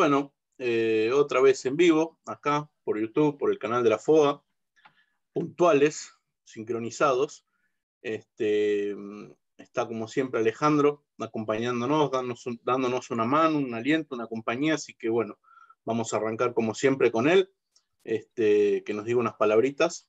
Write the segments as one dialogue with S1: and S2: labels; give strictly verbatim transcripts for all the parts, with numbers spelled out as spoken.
S1: Bueno, eh, otra vez en vivo, acá por YouTube, por el canal de la FOA, puntuales, sincronizados. Este, está como siempre Alejandro acompañándonos, dándonos, dándonos una mano, un aliento, una compañía, así que bueno, vamos a arrancar como siempre con él, este, que nos diga unas palabritas.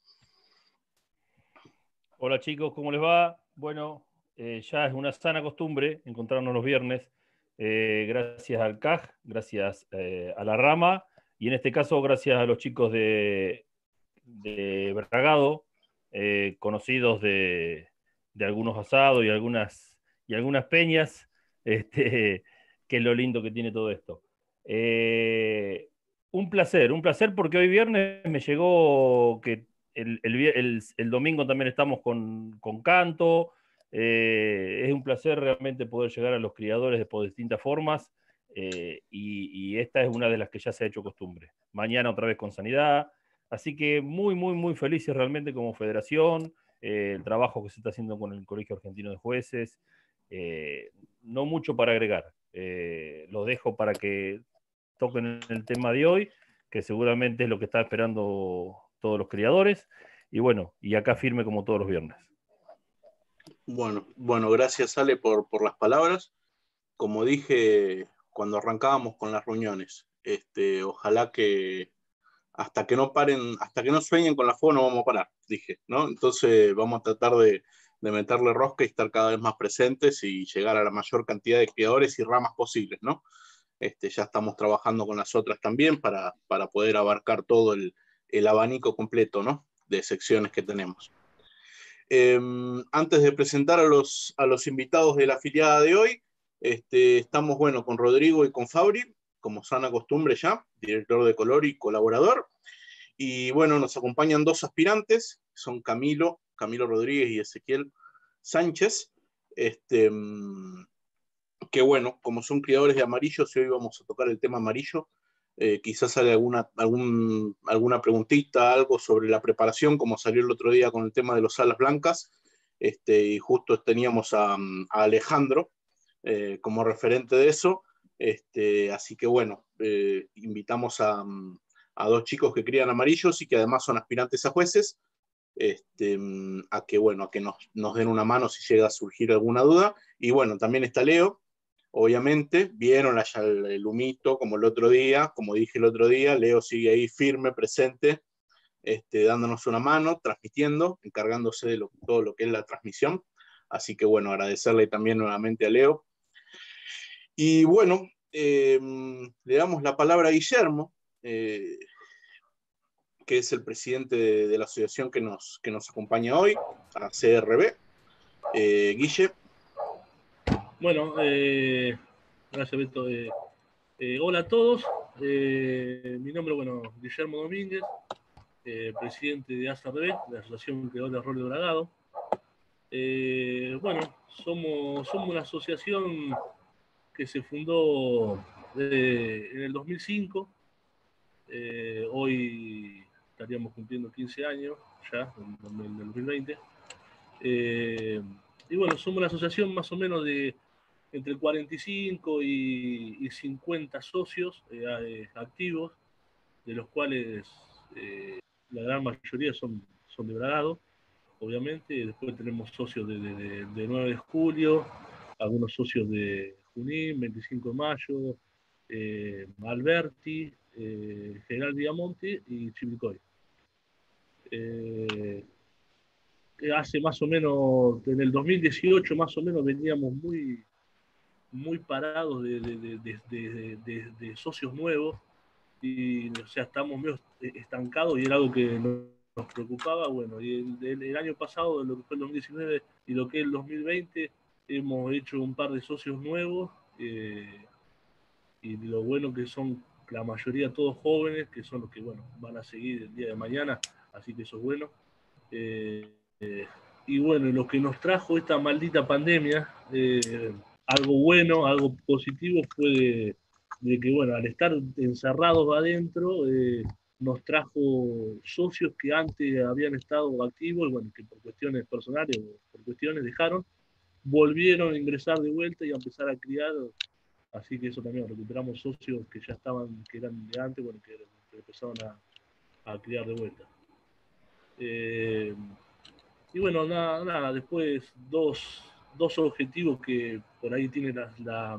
S2: Hola chicos, ¿cómo les va? Bueno, eh, ya es una sana costumbre encontrarnos los viernes, eh, gracias al C A G, gracias eh, a la Rama, y en este caso gracias a los chicos de, de Bragado, eh, conocidos de, de algunos asados y algunas, y algunas peñas, este, que es lo lindo que tiene todo esto. Eh, un placer, un placer porque hoy viernes me llegó que el, el, el, el domingo también estamos con, con canto. Eh, es un placer realmente poder llegar a los criadores de, por distintas formas, eh, y, y esta es una de las que ya se ha hecho costumbre. Mañana otra vez con Sanidad. Así que muy, muy, muy felices realmente como federación, eh, el trabajo que se está haciendo con el Colegio Argentino de Jueces. Eh, no mucho para agregar. Eh, lo dejo para que toquen el tema de hoy, que seguramente es lo que están esperando todos los criadores. Y bueno, y acá firme como todos los viernes.
S1: Bueno, bueno, gracias Ale por, por las palabras. Como dije cuando arrancábamos con las reuniones, este, ojalá que hasta que no paren, hasta que no sueñen con la FOA no vamos a parar, dije, ¿no? Entonces vamos a tratar de, de meterle rosca y estar cada vez más presentes y llegar a la mayor cantidad de criadores y ramas posibles, ¿no? Este, ya estamos trabajando con las otras también para, para poder abarcar todo el, el abanico completo, ¿no? De secciones que tenemos. Eh, antes de presentar a los, a los invitados de la afiliada de hoy, este, estamos, bueno, con Rodrigo y con Fabri, como sana costumbre ya, director de color y colaborador. Y bueno, nos acompañan dos aspirantes, son Camilo, Camilo Rodríguez y Ezequiel Sánchez. Este, que bueno, como son criadores de amarillos, y hoy vamos a tocar el tema amarillo, eh, quizás sale alguna, algún, alguna preguntita, algo sobre la preparación, como salió el otro día con el tema de los alas blancas, este, y justo teníamos a, a Alejandro eh, como referente de eso, este, así que bueno, eh, invitamos a, a dos chicos que crían amarillos y que además son aspirantes a jueces, este, a que bueno, a que nos, nos den una mano si llega a surgir alguna duda. Y bueno, también está Leo, obviamente, vieron allá el, el humito como el otro día, como dije el otro día, Leo sigue ahí firme, presente, este, dándonos una mano, transmitiendo, encargándose de lo, todo lo que es la transmisión. Así que bueno, agradecerle también nuevamente a Leo. Y bueno, eh, le damos la palabra a Guillermo, eh, que es el presidente de, de la asociación que nos, que nos acompaña hoy, a C R B. Eh, Guille.
S3: Bueno, eh, gracias Beto. Eh, eh, hola a todos. Eh, mi nombre es bueno, Guillermo Domínguez, eh, presidente de A S A R B, de la Asociación Creadora de Rol de Bragado. Eh, bueno, somos, somos una asociación que se fundó eh, en el dos mil cinco. Eh, hoy estaríamos cumpliendo quince años ya, en, en el dos mil veinte. Eh, y bueno, somos una asociación más o menos de entre cuarenta y cinco y, y cincuenta socios eh, eh, activos, de los cuales eh, la gran mayoría son, son de Bragado, obviamente. Después tenemos socios de, de, de, de nueve de julio, algunos socios de Junín, veinticinco de mayo, eh, Alberti, eh, General Viamonte y Chivilcoy. Eh, hace más o menos, en el dos mil dieciocho más o menos veníamos muy, muy parados de, de, de, de, de, de socios nuevos, y o sea, estamos medio estancados y era algo que nos preocupaba. Bueno, y el, el, el año pasado, lo que fue el dos mil diecinueve y lo que es el dos mil veinte, hemos hecho un par de socios nuevos, eh, y lo bueno que son la mayoría todos jóvenes, que son los que bueno, van a seguir el día de mañana, así que eso es bueno. Eh, eh, y bueno, lo que nos trajo esta maldita pandemia, eh, algo bueno, algo positivo fue de, de que, bueno, al estar encerrados adentro, eh, nos trajo socios que antes habían estado activos y, bueno, que por cuestiones personales o por cuestiones dejaron, volvieron a ingresar de vuelta y a empezar a criar Así que eso también, recuperamos socios que ya estaban, que eran de antes, bueno, que, que empezaron a, a criar de vuelta. Eh, y bueno, nada, nada, después dos, dos objetivos que por ahí tiene la, la,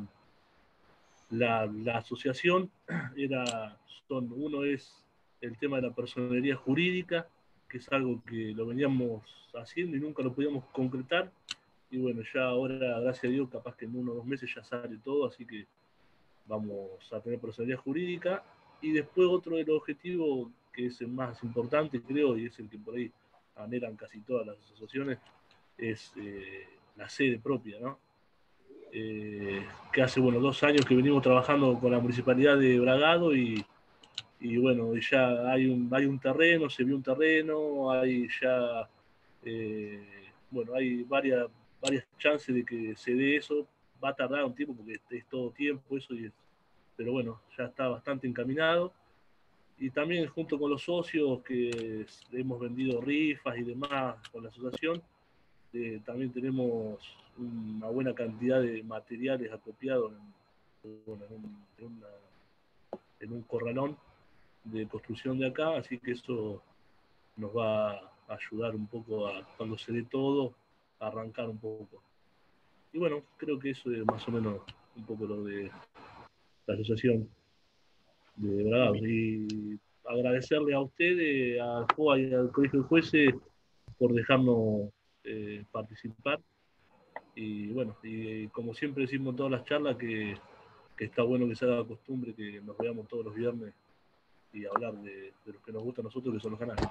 S3: la, la asociación, era, son, uno es el tema de la personería jurídica, que es algo que lo veníamos haciendo y nunca lo podíamos concretar. Y bueno, ya ahora, gracias a Dios, capaz que en uno o dos meses ya sale todo, así que vamos a tener personalidad jurídica. Y después otro de los objetivos, que es el más importante, creo, y es el que por ahí anhelan casi todas las asociaciones, es eh, la sede propia, ¿no? Eh, que hace, bueno, dos años que venimos trabajando con la Municipalidad de Bragado y, y bueno, ya hay un, hay un terreno, se vio un terreno, hay ya, eh, bueno, hay varias, varias chances de que se dé eso. Va a tardar un tiempo porque es todo tiempo eso, y es, pero bueno, ya está bastante encaminado. Y también junto con los socios que hemos vendido rifas y demás con la asociación, eh, también tenemos una buena cantidad de materiales acopiados en, bueno, en, un, en, una, en un corralón de construcción de acá, así que eso nos va a ayudar un poco a, cuando se dé todo, a arrancar un poco. Y bueno, creo que eso es más o menos un poco lo de la asociación de Bragado. Y agradecerle a ustedes, al F O A y al Colegio de Jueces por dejarnos eh, participar. Y bueno, y como siempre decimos en todas las charlas, que, que está bueno que se haga costumbre que nos veamos todos los viernes y hablar de, de lo que nos gusta a nosotros, que son los canales.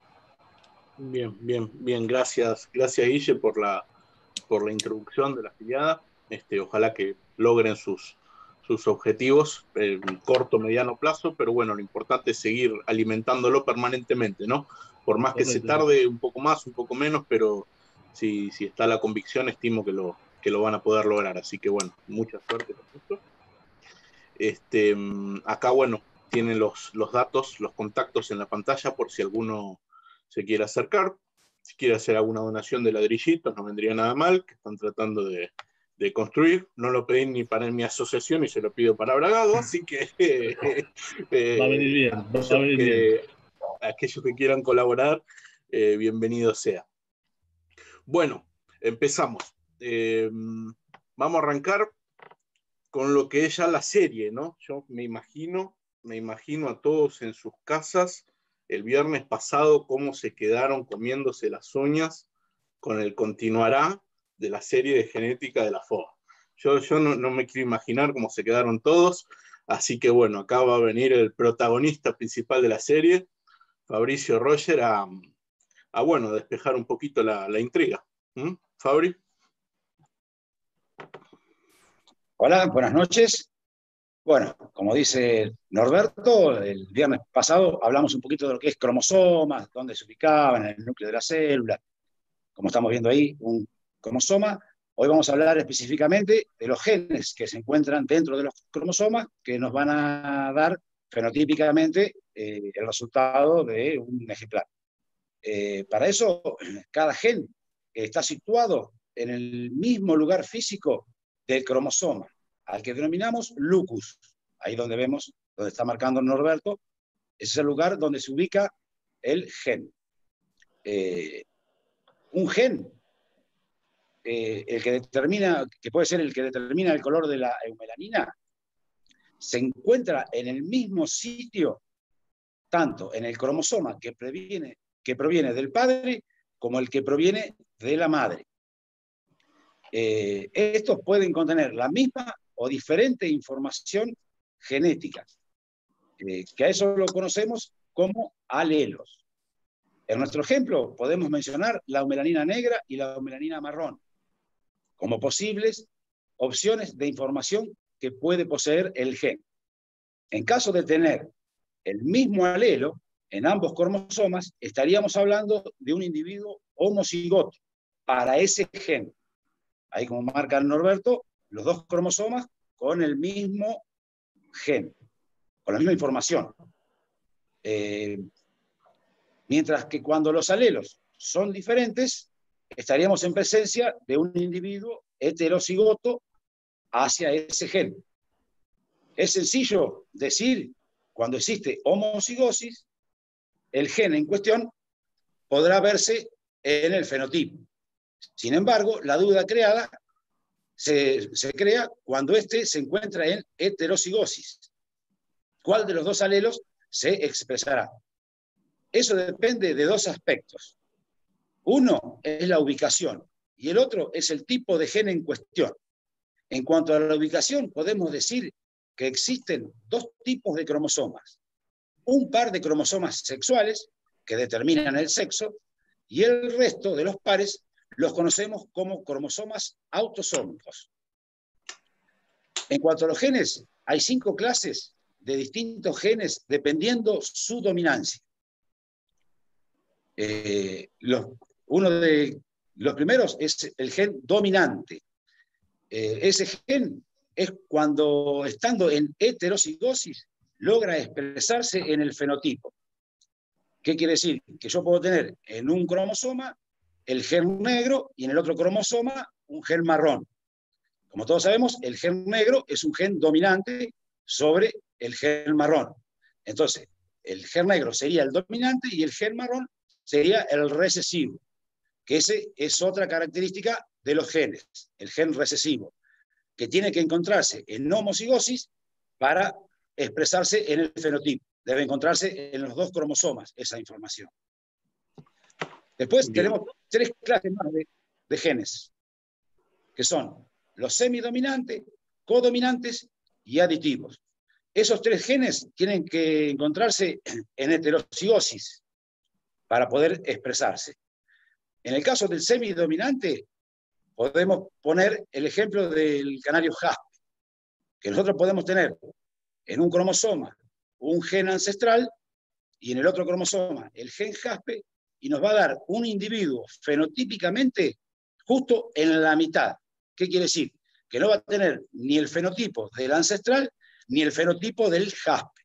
S1: Bien, bien, bien. Gracias, gracias Guille por la, por la introducción de la afiliada. Este, ojalá que logren sus, sus objetivos en corto, mediano plazo, pero bueno, lo importante es seguir alimentándolo permanentemente, ¿no? Por más que se tarde un poco más, un poco menos, pero si, si está la convicción, estimo que lo, que lo van a poder lograr. Así que bueno, mucha suerte con esto. Este, acá, bueno, tienen los, los datos, los contactos en la pantalla por si alguno se quiere acercar. Si quiere hacer alguna donación de ladrillitos, no vendría nada mal, que están tratando de, de construir. No lo pedí ni para mi asociación y se lo pido para Bragado, así que eh, eh,
S3: va a venir bien, va a venir
S1: que,
S3: bien.
S1: aquellos que quieran colaborar, eh, bienvenido sea. Bueno, empezamos. Eh, vamos a arrancar con lo que es ya la serie, ¿no? Yo me imagino, me imagino a todos en sus casas el viernes pasado cómo se quedaron comiéndose las uñas con el continuará de la serie de genética de la F O A. Yo, yo no, no me quiero imaginar cómo se quedaron todos, así que bueno, acá va a venir el protagonista principal de la serie, Fabricio Roger, a, a bueno, despejar un poquito la, la intriga. ¿Mm? Fabri.
S4: Hola, buenas noches. Bueno, como dice Norberto, el viernes pasado hablamos un poquito de lo que es cromosomas, dónde se ubicaban en el núcleo de la célula, como estamos viendo ahí, un cromosoma. Hoy vamos a hablar específicamente de los genes que se encuentran dentro de los cromosomas, que nos van a dar fenotípicamente eh, el resultado de un ejemplar. Eh, para eso, cada gen está situado en el mismo lugar físico del cromosoma, al que denominamos lucus. Ahí donde vemos, donde está marcando Norberto, ese es el lugar donde se ubica el gen. Eh, un gen, eh, el que determina, que puede ser el que determina el color de la eumelanina, se encuentra en el mismo sitio, tanto en el cromosoma que proviene, que proviene del padre, como el que proviene de la madre. Eh, estos pueden contener la misma o diferente información genética, eh, que a eso lo conocemos como alelos. En nuestro ejemplo podemos mencionar la eumelanina negra y la eumelanina marrón como posibles opciones de información que puede poseer el gen. En caso de tener el mismo alelo en ambos cromosomas, estaríamos hablando de un individuo homocigoto para ese gen. Ahí, como marca Norberto, los dos cromosomas con el mismo gen, con la misma información. Eh, mientras que cuando los alelos son diferentes, estaríamos en presencia de un individuo heterocigoto hacia ese gen. Es sencillo decir, cuando existe homocigosis, el gen en cuestión podrá verse en el fenotipo. Sin embargo, la duda creada se, se crea cuando éste se encuentra en heterocigosis. ¿Cuál de los dos alelos se expresará? Eso depende de dos aspectos. Uno es la ubicación y el otro es el tipo de gen en cuestión. En cuanto a la ubicación, podemos decir que existen dos tipos de cromosomas. Un par de cromosomas sexuales que determinan el sexo y el resto de los pares los conocemos como cromosomas autosómicos. En cuanto a los genes, hay cinco clases de distintos genes dependiendo su dominancia. Eh, los, uno de los primeros es el gen dominante. Eh, ese gen es cuando, estando en heterocigosis, logra expresarse en el fenotipo. ¿Qué quiere decir? Que yo puedo tener en un cromosoma el gen negro y en el otro cromosoma un gen marrón. Como todos sabemos, el gen negro es un gen dominante sobre el gen marrón. Entonces, el gen negro sería el dominante y el gen marrón sería el recesivo, que ese es otra característica de los genes, el gen recesivo, que tiene que encontrarse en homocigosis para expresarse en el fenotipo. Debe encontrarse en los dos cromosomas esa información. Después Bien. tenemos tres clases más de, de genes, que son los semidominantes, codominantes y aditivos. Esos tres genes tienen que encontrarse en heterocigosis para poder expresarse. En el caso del semidominante, podemos poner el ejemplo del canario jaspe, que nosotros podemos tener en un cromosoma un gen ancestral y en el otro cromosoma el gen jaspe, y nos va a dar un individuo fenotípicamente justo en la mitad. ¿Qué quiere decir? Que no va a tener ni el fenotipo del ancestral ni el fenotipo del jaspe.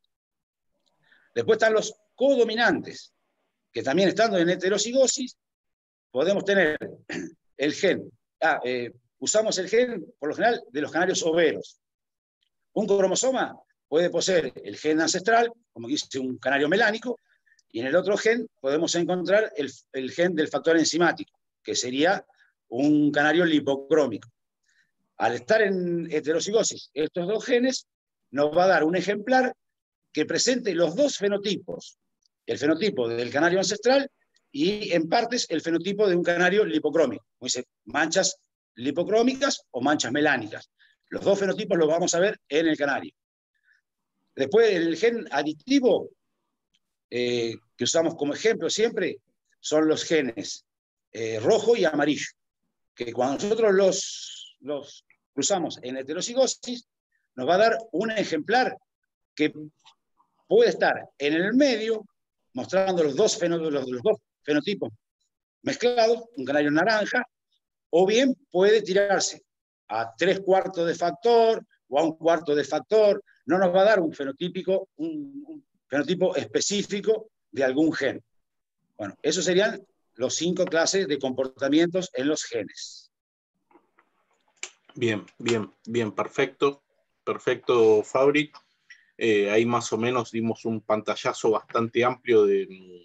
S4: Después están los codominantes, que también estando en heterocigosis, podemos tener el gen, ah, eh, usamos el gen, por lo general, de los canarios overos. Un cromosoma puede poseer el gen ancestral, como dice un canario melánico, y en el otro gen podemos encontrar el, el gen del factor enzimático, que sería un canario lipocrómico. Al estar en heterocigosis, estos dos genes nos va a dar un ejemplar que presente los dos fenotipos, el fenotipo del canario ancestral y en partes el fenotipo de un canario lipocrómico, como dice, manchas lipocrómicas o manchas melánicas. Los dos fenotipos los vamos a ver en el canario. Después el gen aditivo, eh, que usamos como ejemplo siempre, son los genes eh, rojo y amarillo, que cuando nosotros los, los cruzamos en heterocigosis, nos va a dar un ejemplar que puede estar en el medio, mostrando los dos, los, los dos fenotipos mezclados, un canario naranja, o bien puede tirarse a tres cuartos de factor o a un cuarto de factor. No nos va a dar un fenotípico, un, un fenotipo específico de algún gen. Bueno, esos serían los cinco clases de comportamientos en los genes.
S1: Bien, bien, bien, perfecto. Perfecto, Fabri. Eh, ahí más o menos dimos un pantallazo bastante amplio de,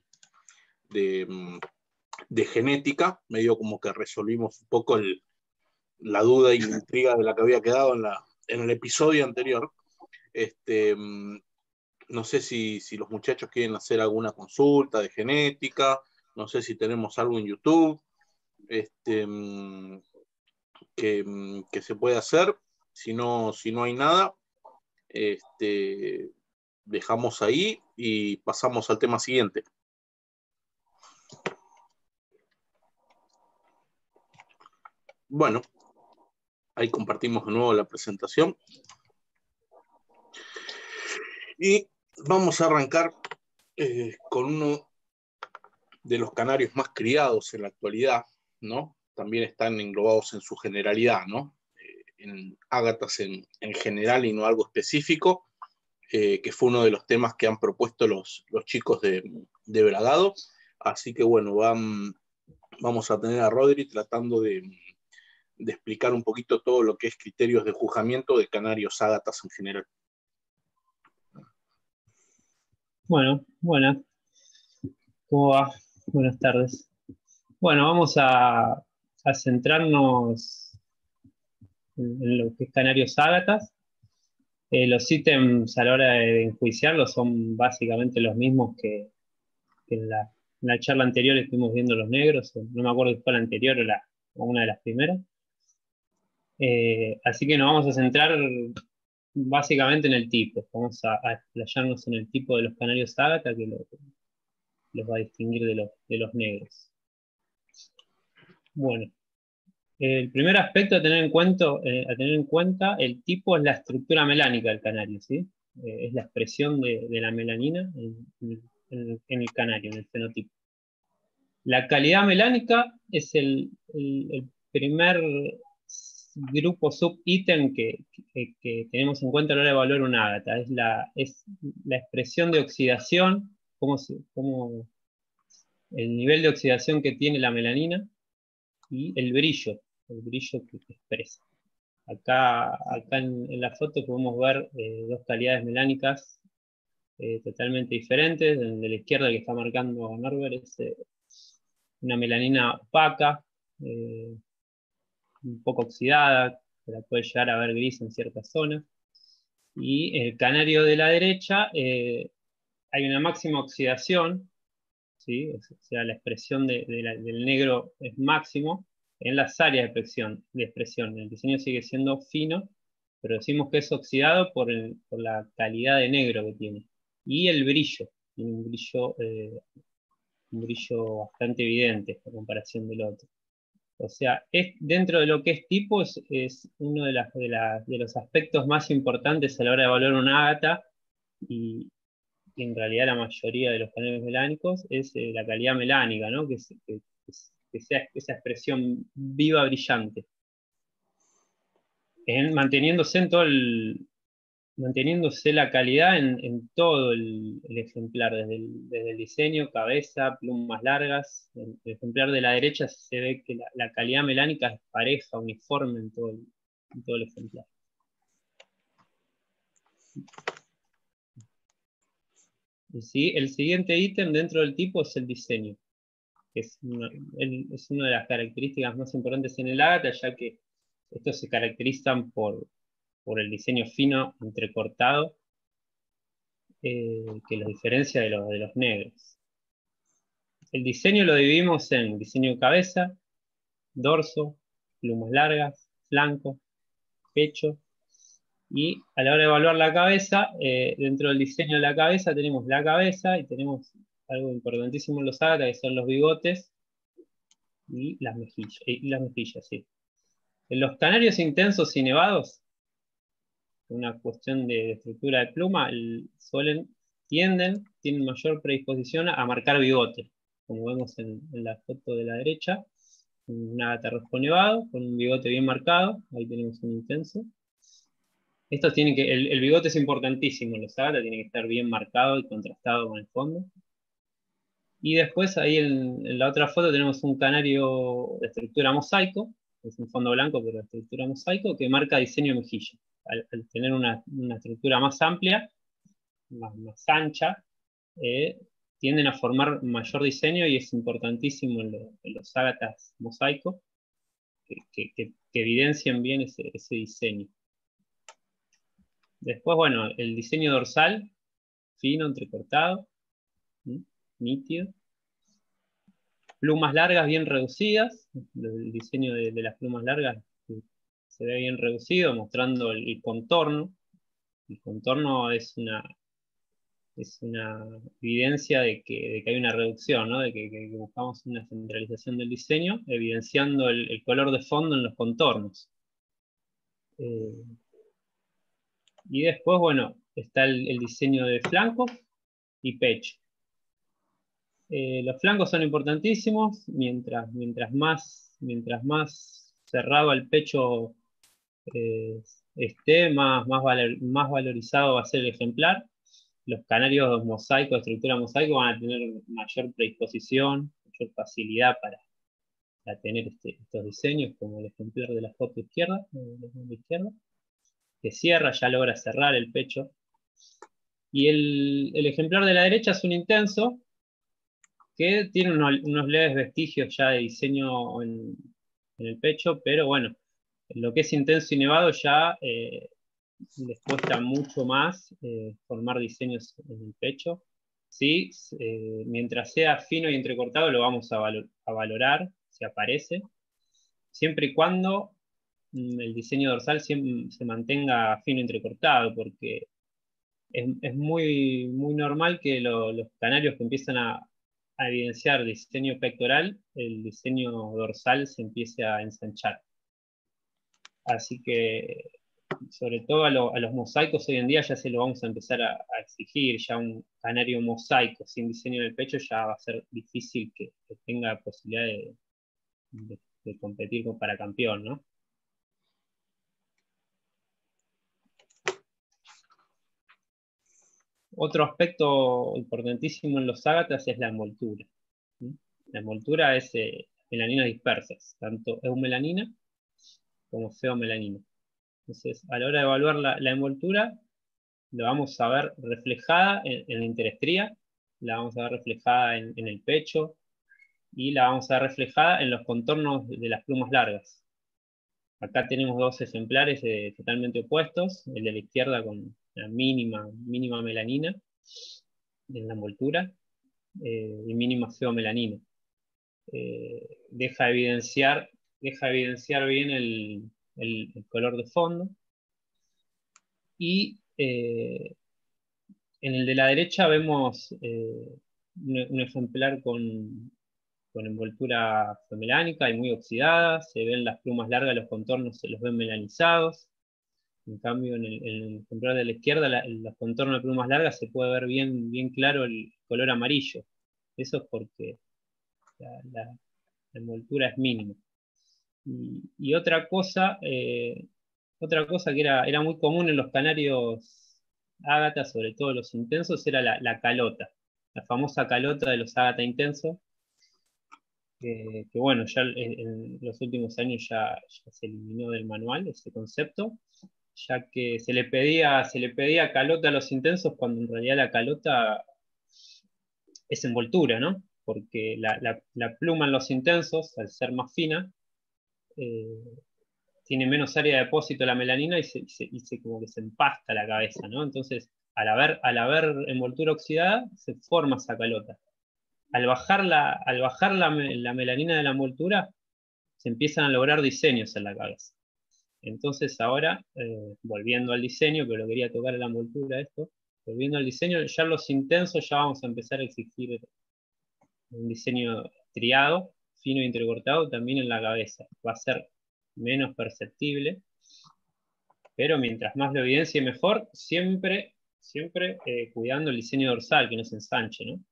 S1: de, de genética, medio como que resolvimos un poco el, la duda y la intriga de la que había quedado en, la, en el episodio anterior. Este, no sé si, si los muchachos quieren hacer alguna consulta de genética, no sé si tenemos algo en YouTube este, que, que se puede hacer. Si no, si no hay nada, este, dejamos ahí y pasamos al tema siguiente. Bueno, ahí compartimos de nuevo la presentación. Y vamos a arrancar eh, con uno de los canarios más criados en la actualidad, ¿no? También están englobados en su generalidad, ¿no? Eh, en ágatas en, en general y no algo específico, eh, que fue uno de los temas que han propuesto los, los chicos de, de Bragado. Así que bueno, van, vamos a tener a Rodri tratando de, de explicar un poquito todo lo que es criterios de juzgamiento de canarios ágatas en general.
S5: Bueno, buenas. ¿Cómo va? Buenas tardes. Bueno, vamos a, a centrarnos en, en lo que es canarios ágatas. Eh, los ítems a la hora de enjuiciarlos son básicamente los mismos que, que en, la, en la charla anterior estuvimos viendo los negros. No me acuerdo si fue la anterior o, la, o una de las primeras. Eh, así que nos vamos a centrar básicamente en el tipo. Vamos a, a explayarnos en el tipo de los canarios ágata, que lo, los va a distinguir de los, de los negros. Bueno, el primer aspecto a tener en cuenta, eh, a tener en cuenta, el tipo es la estructura melánica del canario, ¿sí? Eh, es la expresión de, de la melanina en, en, en el canario, en el fenotipo. La calidad melánica es el, el, el primer grupo subítem que, que, que tenemos en cuenta a la hora de evaluar un ágata. Es la, es la expresión de oxidación, cómo, se, cómo el nivel de oxidación que tiene la melanina y el brillo, el brillo que expresa. Acá, acá en, en la foto podemos ver eh, dos calidades melánicas eh, totalmente diferentes. De la izquierda, que está marcando Norbert, es eh, una melanina opaca, eh, un poco oxidada, se la puede llegar a ver gris en ciertas zonas. Y el canario de la derecha, eh, hay una máxima oxidación, ¿sí? O sea, la expresión de, de la, del negro es máximo en las áreas de expresión, de expresión. El diseño sigue siendo fino, pero decimos que es oxidado por, el, por la calidad de negro que tiene. Y el brillo, tiene un brillo, eh, un brillo bastante evidente en comparación del otro. O sea, es, dentro de lo que es tipo, es, es uno de, las, de, la, de los aspectos más importantes a la hora de evaluar un ágata, y, y en realidad la mayoría de los canarios melánicos es eh, la calidad melánica, ¿no? Que, que, que sea esa expresión viva, brillante. En, manteniéndose en todo el, manteniéndose la calidad en, en todo el, el ejemplar, desde el, desde el diseño, cabeza, plumas largas. En el ejemplar de la derecha se ve que la, la calidad melánica es pareja, uniforme en todo el, en todo el ejemplar. Y sí, el siguiente ítem dentro del tipo es el diseño, que es una, el, es una de las características más importantes en el ágata, ya que estos se caracterizan por, por el diseño fino, entrecortado, eh, que los diferencia de los, de los negros. El diseño lo dividimos en diseño de cabeza, dorso, plumas largas, flanco, pecho. Y a la hora de evaluar la cabeza, eh, dentro del diseño de la cabeza tenemos la cabeza y tenemos algo importantísimo en los ágatas, que son los bigotes y las mejillas. Y las mejillas, sí. En los canarios intensos y nevados, una cuestión de estructura de pluma, el, suelen, tienden, tienen mayor predisposición a marcar bigote, como vemos en, en la foto de la derecha, un ágata rojo nevado, con un bigote bien marcado, ahí tenemos un intenso. Estos tienen que, el, el bigote es importantísimo en los ágatas, tiene que estar bien marcado y contrastado con el fondo. Y después ahí en, en la otra foto tenemos un canario de estructura mosaico, es un fondo blanco pero de estructura mosaico, que marca diseño mejilla. Al, al tener una, una estructura más amplia, más, más ancha, eh, tienden a formar mayor diseño, y es importantísimo en, lo, en los ágatas mosaicos que, que, que, que evidencien bien ese, ese diseño. Después, bueno, el diseño dorsal, fino, entrecortado, ¿sí? Nítido. Plumas largas bien reducidas, el diseño de, de las plumas largas se ve bien reducido, mostrando el, el contorno. El contorno es una, es una evidencia de que, de que hay una reducción, ¿no? De que, que, que buscamos una centralización del diseño, evidenciando el, el color de fondo en los contornos. Eh, y después, bueno, está el, el diseño de flancos y pecho. Eh, los flancos son importantísimos, mientras, mientras, más, mientras más cerrado el pecho eh, esté, más, más, valor, más valorizado va a ser el ejemplar. Los canarios mosaicos, de estructura mosaico, van a tener mayor predisposición, mayor facilidad para, para tener este, estos diseños, como el ejemplar de la foto izquierda, de la izquierda, que cierra, ya logra cerrar el pecho. Y el, el ejemplar de la derecha es un intenso que tiene unos, unos leves vestigios ya de diseño en, en el pecho, pero bueno, lo que es intenso y nevado ya eh, les cuesta mucho más eh, formar diseños en el pecho. Sí, eh, mientras sea fino y entrecortado lo vamos a, valor, a valorar si aparece, siempre y cuando mm, el diseño dorsal siempre se mantenga fino y entrecortado, porque es, es muy, muy normal que lo, los canarios que empiezan a, a evidenciar diseño pectoral, el diseño dorsal se empiece a ensanchar. Así que, sobre todo a, lo, a los mosaicos hoy en día ya se lo vamos a empezar a, a exigir. Ya un canario mosaico sin diseño en el pecho ya va a ser difícil que, que tenga posibilidad de, de, de competir para campeón, ¿no? Otro aspecto importantísimo en los ágatas es la envoltura. ¿Sí? La envoltura es eh, melaninas dispersas, tanto eumelanina como feomelanina. Entonces, a la hora de evaluar la, la envoltura, la vamos a ver reflejada en, en la interestría, la vamos a ver reflejada en, en el pecho y la vamos a ver reflejada en los contornos de las plumas largas. Acá tenemos dos ejemplares eh, totalmente opuestos, el de la izquierda con la mínima, mínima melanina en la envoltura eh, y mínima feomelanina. Eh, deja, evidenciar, deja evidenciar bien el, el, el color de fondo. Y eh, en el de la derecha vemos eh, un, un ejemplar con, con envoltura feomelánica y muy oxidada. Se ven las plumas largas, los contornos se los ven melanizados. En cambio, en el, en el ejemplar de la izquierda, la, los contornos de plumas largas se puede ver bien, bien claro el color amarillo. Eso es porque la, la, la envoltura es mínima. Y, y otra cosa, eh, otra cosa que era, era muy común en los canarios ágata, sobre todo los intensos, era la, la calota, la famosa calota de los ágata intensos, que, que bueno, ya en, en los últimos años ya, ya se eliminó del manual ese concepto, ya que se le pedía, se le pedía calota a los intensos cuando en realidad la calota es envoltura, ¿no? Porque la, la, la pluma en los intensos, al ser más fina, eh, tiene menos área de depósito de la melanina y se, y se, y se como que se empasta la cabeza, ¿no? Entonces, al haber, al haber envoltura oxidada, se forma esa calota. Al bajar la, al bajar la, la melanina de la envoltura, se empiezan a lograr diseños en la cabeza. Entonces ahora, eh, volviendo al diseño, pero lo quería tocar en la envoltura esto, volviendo al diseño, ya los intensos ya vamos a empezar a exigir un diseño triado, fino e entrecortado también en la cabeza. Va a ser menos perceptible, pero mientras más lo evidencie mejor, siempre, siempre eh, cuidando el diseño dorsal, que no se ensanche, ¿no?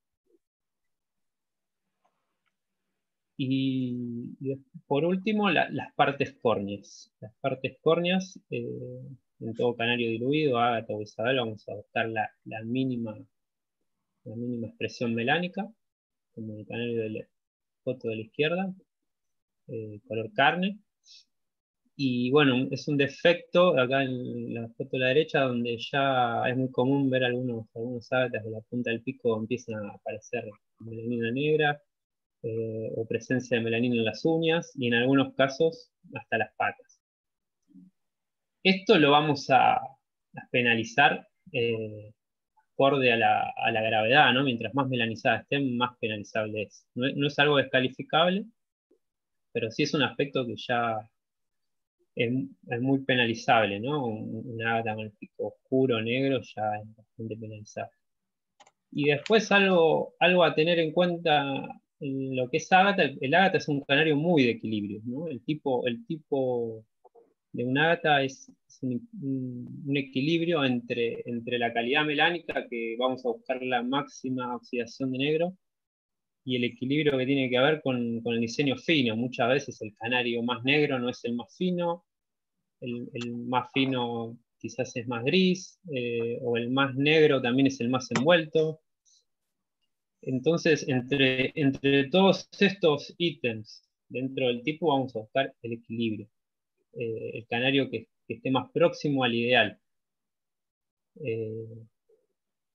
S5: Y, y por último, la, las partes córneas. Las partes córneas, eh, en todo canario diluido, ágata o Isabel, vamos a buscar la, la, mínima, la mínima expresión melánica, como en el canario de la foto de la izquierda, eh, color carne. Y bueno, es un defecto acá en la foto de la derecha, donde ya es muy común ver algunos, algunos ágatas de la punta del pico empiezan a aparecer melanina negra, eh, o presencia de melanina en las uñas, y en algunos casos hasta las patas. Esto lo vamos a, a penalizar eh, acorde a la, a la gravedad, ¿no? Mientras más melanizada estén, más penalizable es. No, no es algo descalificable, pero sí es un aspecto que ya es, es muy penalizable, ¿no? Un, un ágata con el pico oscuro, negro, ya es bastante penalizable. Y después algo, algo a tener en cuenta en lo que es ágata, el, el ágata es un canario muy de equilibrio, ¿no? El tipo, el tipo de un ágata es, es un, un, un equilibrio entre, entre la calidad melánica, que vamos a buscar la máxima oxidación de negro, y el equilibrio que tiene que ver con, con el diseño fino. Muchas veces el canario más negro no es el más fino, el, el más fino quizás es más gris, eh, o el más negro también es el más envuelto. Entonces, entre, entre todos estos ítems dentro del tipo vamos a buscar el equilibrio, eh, el canario que, que esté más próximo al ideal. Eh,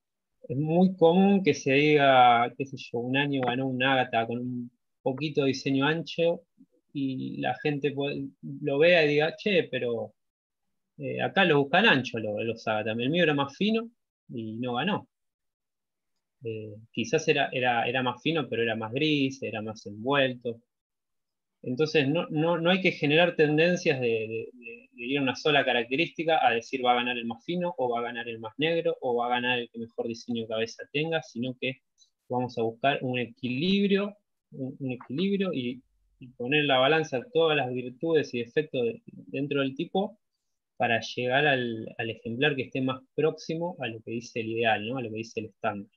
S5: es muy común que se diga, qué sé yo, un año ganó un ágata con un poquito de diseño ancho y la gente puede- lo vea y diga, che, pero eh, acá lo buscan ancho los, los ágatas. El mío era más fino y no ganó. Eh, quizás era, era, era más fino, pero era más gris, era más envuelto. Entonces no, no, no hay que generar tendencias de, de- de- de ir a una sola característica a decir va a ganar el más fino, o va a ganar el más negro, o va a ganar el que mejor diseño de cabeza tenga, sino que vamos a buscar un equilibrio, un, un equilibrio y, y poner en la balanza todas las virtudes y defectos de- dentro del tipo para llegar al, al ejemplar que esté más próximo a lo que dice el ideal, ¿no? A lo que dice el estándar.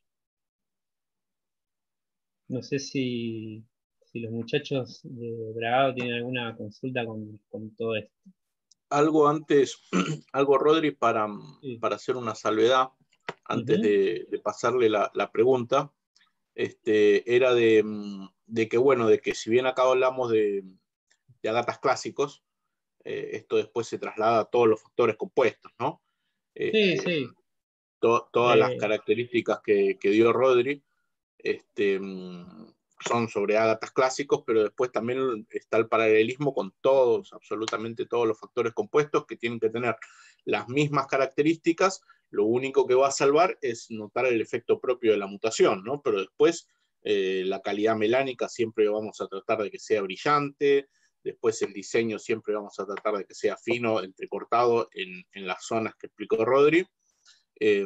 S5: No sé si, si los muchachos de Bragado tienen alguna consulta con, con todo esto.
S1: Algo antes, algo Rodri, para,
S5: Sí.
S1: para hacer una salvedad, antes
S5: Ujú.
S1: de, de pasarle la, la pregunta, este, era de, de que, bueno, de que si bien acá hablamos de, de agatas clásicos, eh, esto después se traslada a todos los factores compuestos, ¿no?
S5: Sí,
S1: Este,
S5: sí.
S1: to, todas las
S5: Eh,
S1: características que, que dio Rodri, este, son sobre ágatas clásicos, pero después también está el paralelismo con todos, absolutamente todos los factores compuestos que tienen que tener las mismas características. Lo único que va a salvar es notar el efecto propio de la mutación, ¿no? Pero después eh, la calidad melánica siempre vamos a tratar de que sea brillante, después el diseño siempre vamos a tratar de que sea fino, entrecortado en, en las zonas que explicó Rodri. Eh,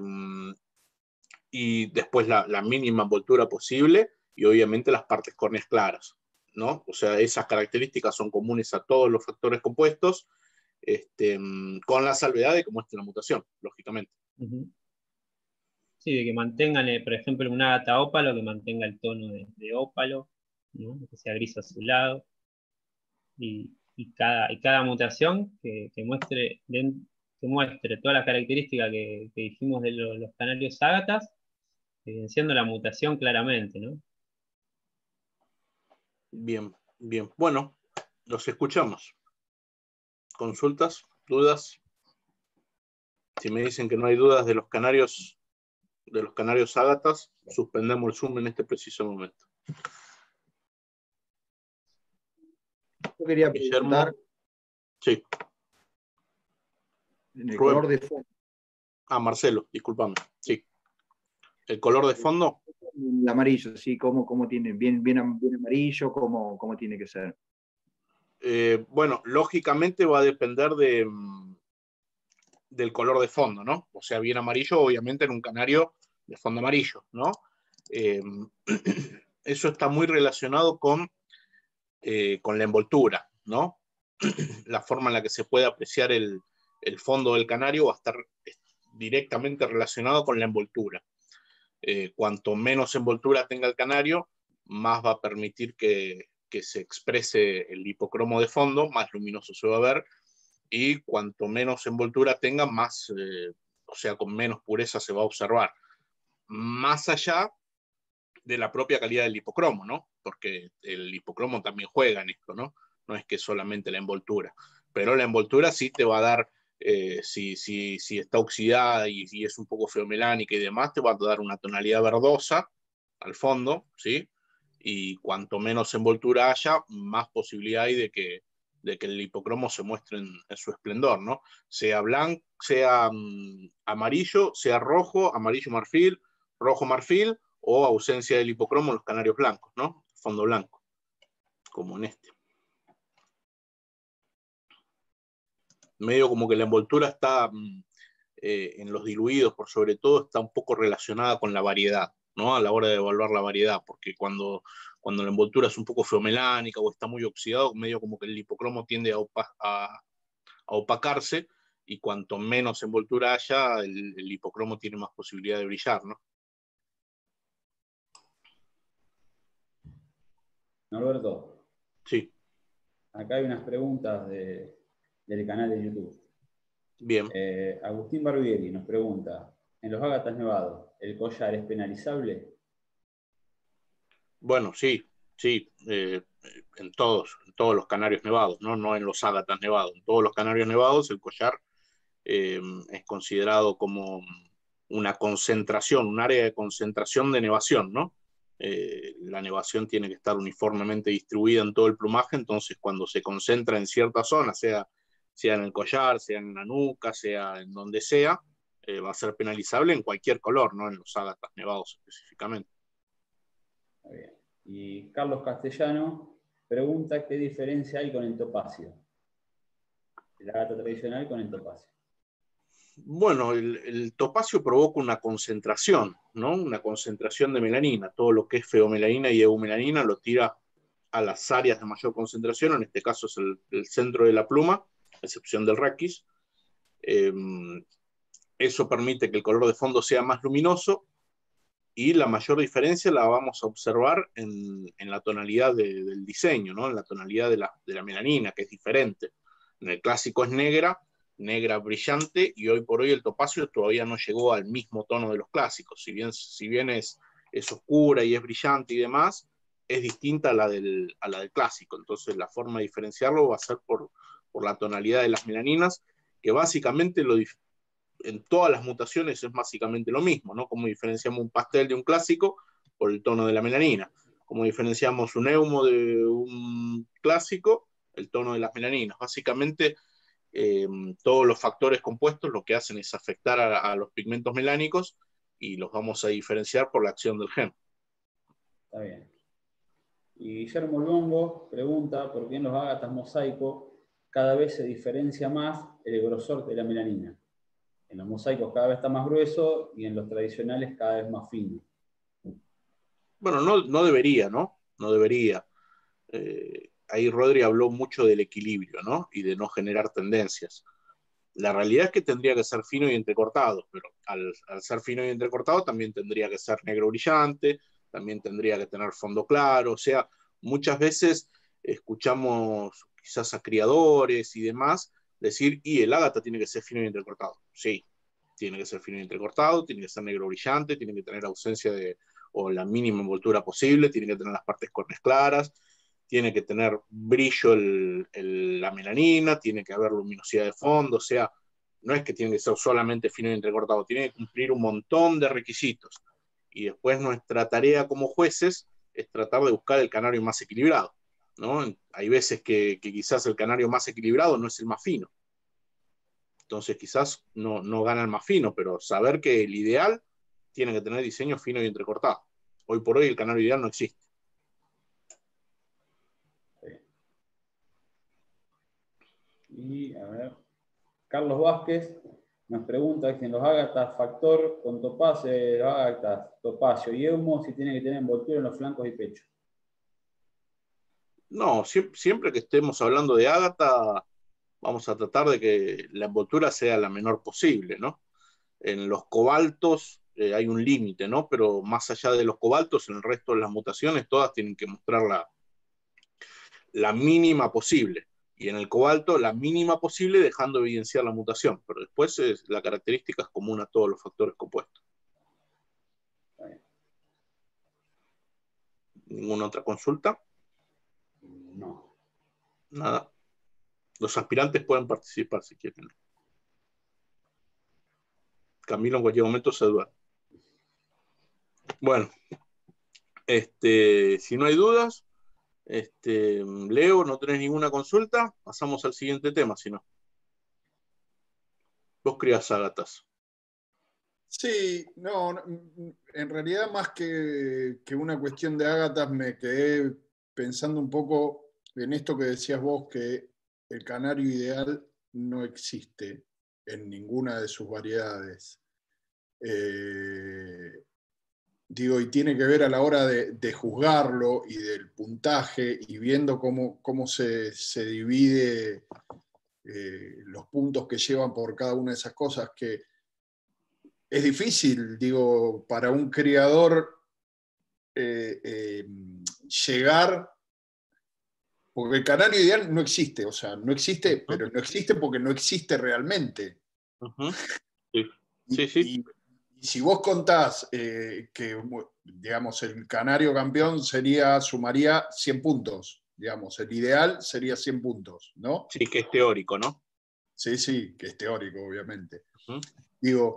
S1: y después la, la mínima envoltura posible y obviamente las partes córneas claras, ¿no? O sea, esas características son comunes a todos los factores compuestos, este, con la salvedad de que muestre la mutación, lógicamente.
S5: uh-huh. Sí, de que mantengan, eh, por ejemplo, un ágata ópalo, que mantenga el tono de, de ópalo, ¿no? Que sea gris azulado, y, y, cada, y cada mutación que, que muestre, de, que muestre todas las características que, que dijimos de lo, los canarios ágatas, evidenciando la mutación claramente, ¿no?
S1: Bien, bien. Bueno, los escuchamos. ¿Consultas? ¿Dudas? Si me dicen que no hay dudas de los canarios, de los canarios ágatas, suspendemos el Zoom en este preciso momento.
S6: Yo quería
S1: Guillermo.
S6: preguntar
S1: Sí.
S6: en el
S1: Rubén.
S6: color de fondo.
S1: Ah, Marcelo, discúlpame. Sí. ¿El color de fondo?
S6: El amarillo, sí, ¿cómo, cómo tiene? ¿Bien, bien, bien amarillo? ¿Cómo, cómo tiene que ser?
S1: Eh, bueno, lógicamente va a depender de, del color de fondo, ¿no? O sea, bien amarillo, obviamente en un canario de fondo amarillo, ¿no? Eh, eso está muy relacionado con, eh, con la envoltura, ¿no? La forma en la que se puede apreciar el, el fondo del canario va a estar directamente relacionado con la envoltura. Eh, cuanto menos envoltura tenga el canario, más va a permitir que, que se exprese el hipocromo de fondo, más luminoso se va a ver, y cuanto menos envoltura tenga, más, eh, o sea, con menos pureza se va a observar. Más allá de la propia calidad del hipocromo, ¿no? Porque el hipocromo también juega en esto, ¿no? No es que solamente la envoltura. Pero la envoltura sí te va a dar, eh, si, si, si está oxidada y si es un poco feomelánica y demás, te va a dar una tonalidad verdosa al fondo, ¿sí? Y cuanto menos envoltura haya, más posibilidad hay de que, de que el hipocromo se muestre en, en su esplendor, ¿no? Sea blanco, sea um, amarillo, sea rojo, amarillo marfil, rojo marfil, o ausencia del hipocromo en los canarios blancos, ¿no? Fondo blanco, como en este. Medio como que la envoltura está eh, en los diluidos, por sobre todo, está un poco relacionada con la variedad, ¿no? A la hora de evaluar la variedad, porque cuando, cuando la envoltura es un poco feomelánica o está muy oxidado, medio como que el hipocromo tiende a, opa a, a opacarse, y cuanto menos envoltura haya, el, el hipocromo tiene más posibilidad de brillar, ¿no?
S7: Norberto.
S1: Sí.
S7: Acá hay unas preguntas de, del canal de YouTube.
S1: Bien.
S7: Eh, Agustín Barbieri nos pregunta, en los ágatas nevados, ¿el collar es penalizable?
S1: Bueno, sí, sí, eh, en todos, en todos los canarios nevados, ¿no? No en los ágatas nevados. En todos los canarios nevados el collar eh, es considerado como, una concentración, un área de concentración de nevación, ¿no? Eh, la nevación tiene que estar uniformemente distribuida en todo el plumaje, entonces cuando se concentra en cierta zona, sea, sea en el collar, sea en la nuca, sea en donde sea, eh, va a ser penalizable en cualquier color, no en los ágatas nevados específicamente.
S7: Muy bien. Y Carlos Castellano pregunta qué diferencia hay con el topacio. El ágata tradicional con el topacio.
S1: Bueno, el, el topacio provoca una concentración, ¿no? Una concentración de melanina. Todo lo que es feomelanina y eumelanina lo tira a las áreas de mayor concentración, en este caso es el, el centro de la pluma, a excepción del raquis. Eh, eso permite que el color de fondo sea más luminoso, y la mayor diferencia la vamos a observar en, en la tonalidad de, del diseño, ¿no? En la tonalidad de la, de la melanina, que es diferente. En el clásico es negra, negra brillante, y hoy por hoy el topacio todavía no llegó al mismo tono de los clásicos. Si bien, si bien es, es oscura y es brillante y demás, es distinta a la, del, a la del clásico. Entonces la forma de diferenciarlo va a ser por, por la tonalidad de las melaninas, que básicamente lo, en todas las mutaciones es básicamente lo mismo, ¿no? Como diferenciamos un pastel de un clásico por el tono de la melanina. Como diferenciamos un eumo de un clásico, el tono de las melaninas. Básicamente, eh, todos los factores compuestos lo que hacen es afectar a, a los pigmentos melánicos, y los vamos a diferenciar por la acción del gen.
S7: Está bien. Y Guillermo Luongo pregunta por qué en los ágatas mosaico cada vez se diferencia más el grosor de la melanina. En los mosaicos cada vez está más grueso y en los tradicionales cada vez más fino.
S1: Bueno, no, no debería, ¿no? No debería. Eh, ahí Rodri habló mucho del equilibrio, ¿no? Y de no generar tendencias. La realidad es que tendría que ser fino y entrecortado, pero al, al ser fino y entrecortado también tendría que ser negro brillante, también tendría que tener fondo claro. O sea, muchas veces escuchamos quizás a criadores y demás decir, y el ágata tiene que ser fino y entrecortado. Sí, tiene que ser fino y entrecortado, tiene que ser negro brillante, tiene que tener ausencia de, o la mínima envoltura posible, tiene que tener las partes cornes claras, tiene que tener brillo el, el, la melanina, tiene que haber luminosidad de fondo. O sea, no es que tiene que ser solamente fino y entrecortado, tiene que cumplir un montón de requisitos. Y después nuestra tarea como jueces es tratar de buscar el canario más equilibrado, ¿no? Hay veces que, que quizás el canario más equilibrado no es el más fino. Entonces quizás no, no gana el más fino, pero saber que el ideal tiene que tener diseño fino y entrecortado. Hoy por hoy el canario ideal no existe.
S7: Y a ver, Carlos Vázquez nos pregunta si en los ágatas factor con topacio, eh, ágatas, topacio y eumo, si tiene que tener envoltura en los flancos y pecho.
S1: No, siempre, siempre que estemos hablando de ágata, vamos a tratar de que la envoltura sea la menor posible, ¿no? En los cobaltos eh, hay un límite, ¿no? Pero más allá de los cobaltos, en el resto de las mutaciones, todas tienen que mostrar la, la mínima posible. Y en el cobalto, la mínima posible, dejando evidenciar la mutación. Pero después es, la característica es común a todos los factores compuestos. ¿Ninguna otra consulta?
S7: No.
S1: Nada. Los aspirantes pueden participar si quieren. Camilo en cualquier momento se duerme. Bueno, este, si no hay dudas, este, Leo, ¿no tenés ninguna consulta? Pasamos al siguiente tema, si no. Vos crías ágatas.
S8: Sí, no, no, en realidad más que, que una cuestión de ágatas me quedé pensando un poco en esto que decías vos, que el canario ideal no existe en ninguna de sus variedades. Eh, digo, y tiene que ver a la hora de, de juzgarlo y del puntaje y viendo cómo, cómo se, se divide eh, los puntos que llevan por cada una de esas cosas, que es difícil, digo, para un criador eh, eh, llegar, porque el canario ideal no existe, o sea, no existe, uh-huh. pero no existe porque no existe realmente.
S1: Uh-huh. Sí, sí, sí.
S8: Y, y si vos contás eh, que, digamos, el canario campeón sería, sumaría cien puntos, digamos, el ideal sería cien puntos, ¿no?
S1: Sí, que es teórico, ¿no?
S8: Sí, sí, que es teórico, obviamente.
S1: Uh-huh.
S8: Digo,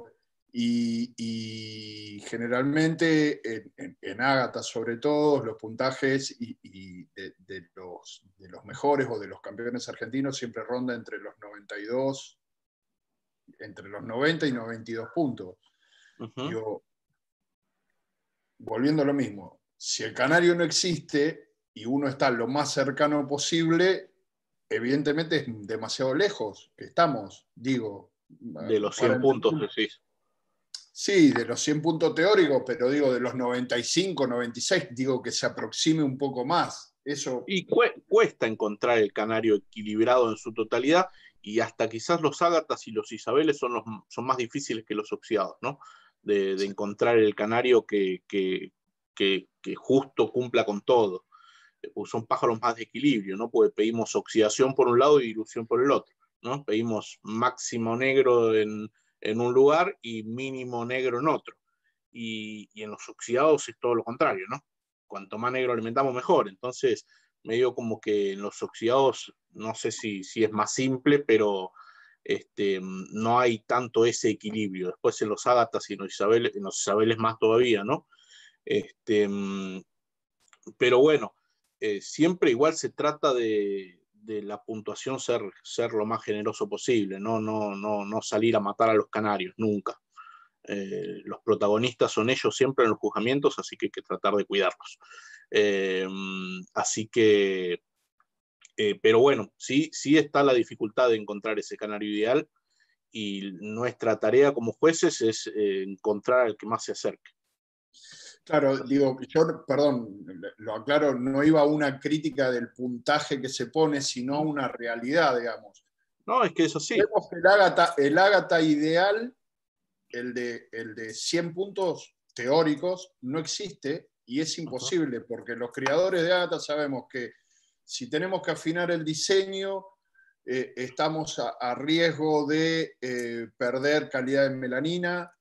S8: Y, y generalmente en, en, en ágata sobre todo, los puntajes y, y de, de, los, de los mejores o de los campeones argentinos siempre ronda entre los noventa y dos, entre los noventa y noventa y dos puntos. Uh-huh. Digo, volviendo a lo mismo, si el canario no existe y uno está lo más cercano posible, evidentemente es demasiado lejos que estamos, digo.
S1: De los cien puntos, decís.
S8: Sí, de los cien puntos teóricos, pero digo, de los noventa y cinco, noventa y seis, digo que se aproxime un poco más. Eso...
S1: Y cu cuesta encontrar el canario equilibrado en su totalidad, y hasta quizás los ágatas y los isabeles son, los, son más difíciles que los oxidados, ¿no? De, de encontrar el canario que, que, que, que justo cumpla con todo. Son pájaros más de equilibrio, ¿no? Porque pedimos oxidación por un lado y dilución por el otro, ¿no? Pedimos máximo negro en, en un lugar y mínimo negro en otro. Y, y en los oxidados es todo lo contrario, ¿no? Cuanto más negro alimentamos, mejor. Entonces, medio como que en los oxidados, no sé si, si es más simple, pero este, no hay tanto ese equilibrio. Después en los ágatas y en los isabeles, en los isabeles más todavía, ¿no? Este, pero bueno, eh, siempre igual se trata de, de la puntuación ser, ser lo más generoso posible, ¿no? No, no, no salir a matar a los canarios, nunca. Eh, los protagonistas son ellos siempre en los juzgamientos, así que hay que tratar de cuidarlos. Eh, así que, eh, pero bueno, sí, sí está la dificultad de encontrar ese canario ideal, y nuestra tarea como jueces es eh, encontrar al que más se acerque.
S8: Claro, digo, yo, perdón, lo aclaro, no iba a una crítica del puntaje que se pone, sino a una realidad, digamos.
S1: No, es que eso sí.
S8: Vemos el ágata, el ágata ideal, el de, el de cien puntos teóricos, no existe, y es imposible, porque los criadores de ágata sabemos que si tenemos que afinar el diseño, eh, estamos a, a riesgo de eh, perder calidad de melanina.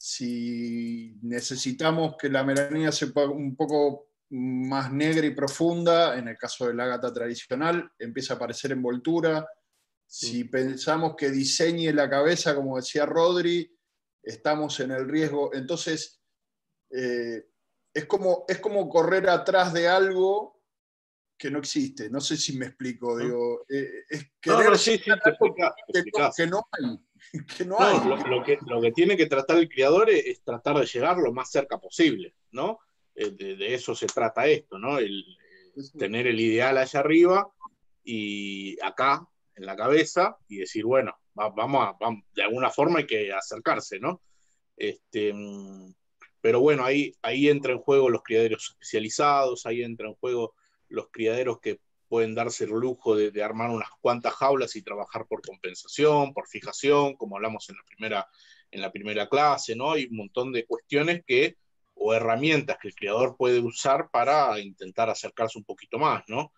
S8: Si necesitamos que la melanina sea un poco más negra y profunda, en el caso del ágata tradicional, empieza a aparecer envoltura. Si sí. pensamos que diseñe la cabeza, como decía Rodri, estamos en el riesgo. Entonces, eh, es, como, es como correr atrás de algo que no existe. No sé si me explico. Digo, eh, es querer
S1: no, no, sí, sí, te explica,
S8: que, no, que no hay. Que no,
S1: no
S8: hay.
S1: Lo, lo, que, lo que tiene que tratar el criador es, es tratar de llegar lo más cerca posible, ¿no? Eh, de, de eso se trata esto, ¿no? El, eh, tener el ideal allá arriba y acá, en la cabeza, y decir, bueno, va, vamos, a, vamos, de alguna forma hay que acercarse, ¿no? Este, pero bueno, ahí, ahí entra en juego los criaderos especializados, ahí entra en juego los criaderos que pueden darse el lujo de, de armar unas cuantas jaulas y trabajar por compensación, por fijación, como hablamos en la primera, en la primera clase, ¿no? Hay un montón de cuestiones que, o herramientas que el criador puede usar para intentar acercarse un poquito más, ¿no?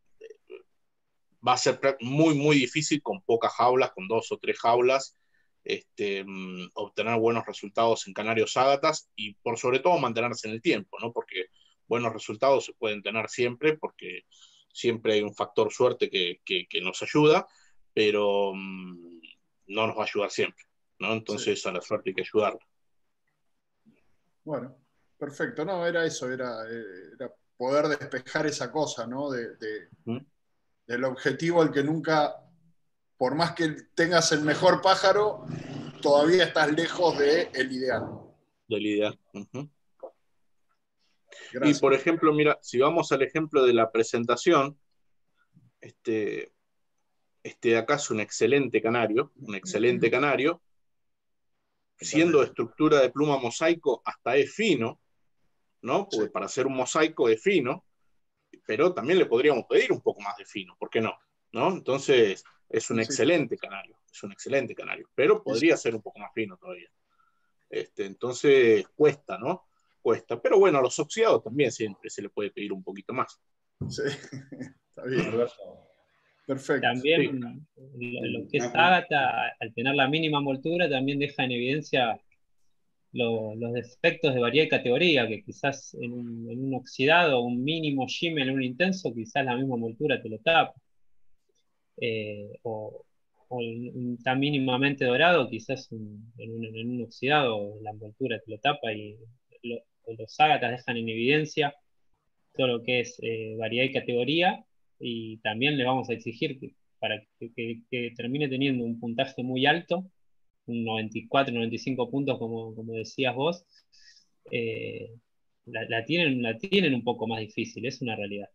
S1: Va a ser muy, muy difícil con pocas jaulas, con dos o tres jaulas, este, obtener buenos resultados en canarios ágatas y por sobre todo mantenerse en el tiempo, ¿no? Porque buenos resultados se pueden tener siempre, porque siempre hay un factor suerte que, que, que nos ayuda, pero um, no nos va a ayudar siempre, ¿no? Entonces sí. A la suerte hay que ayudarla.
S8: Bueno, perfecto. No, era eso, era, era poder despejar esa cosa, ¿no? De, de, ¿Mm? Del objetivo al que nunca, por más que tengas el mejor pájaro, todavía estás lejos del ideal.
S1: Del ideal. Uh-huh. Y por ejemplo, mira, si vamos al ejemplo de la presentación, este, este de acá es un excelente canario, un excelente canario, siendo de estructura de pluma mosaico hasta es fino, ¿no? Porque sí. Para hacer un mosaico es fino, pero también le podríamos pedir un poco más de fino, ¿por qué no? ¿No? Entonces, es un sí. excelente canario, es un excelente canario, pero podría sí. ser un poco más fino todavía. Este, entonces, cuesta, ¿no? Cuesta, pero bueno, a los oxidados también siempre se le puede pedir un poquito más.
S8: Sí, está bien. Perfecto.
S5: También sí. lo, lo que es ágata, al tener la mínima envoltura, también deja en evidencia lo, los defectos de variedad y categoría, que quizás en un, en un oxidado, un mínimo shimmer en un intenso, quizás la misma envoltura te lo tapa. Eh, o, o en- está mínimamente dorado, quizás un- en, un, en un oxidado, la envoltura te lo tapa y lo- los ágatas dejan en evidencia todo lo que es eh, variedad y categoría, y también le vamos a exigir que para que, que- que termine teniendo un puntaje muy alto, un noventa y cuatro, noventa y cinco puntos, como, como decías vos, eh, la, la tienen, la tienen un poco más difícil, es una realidad.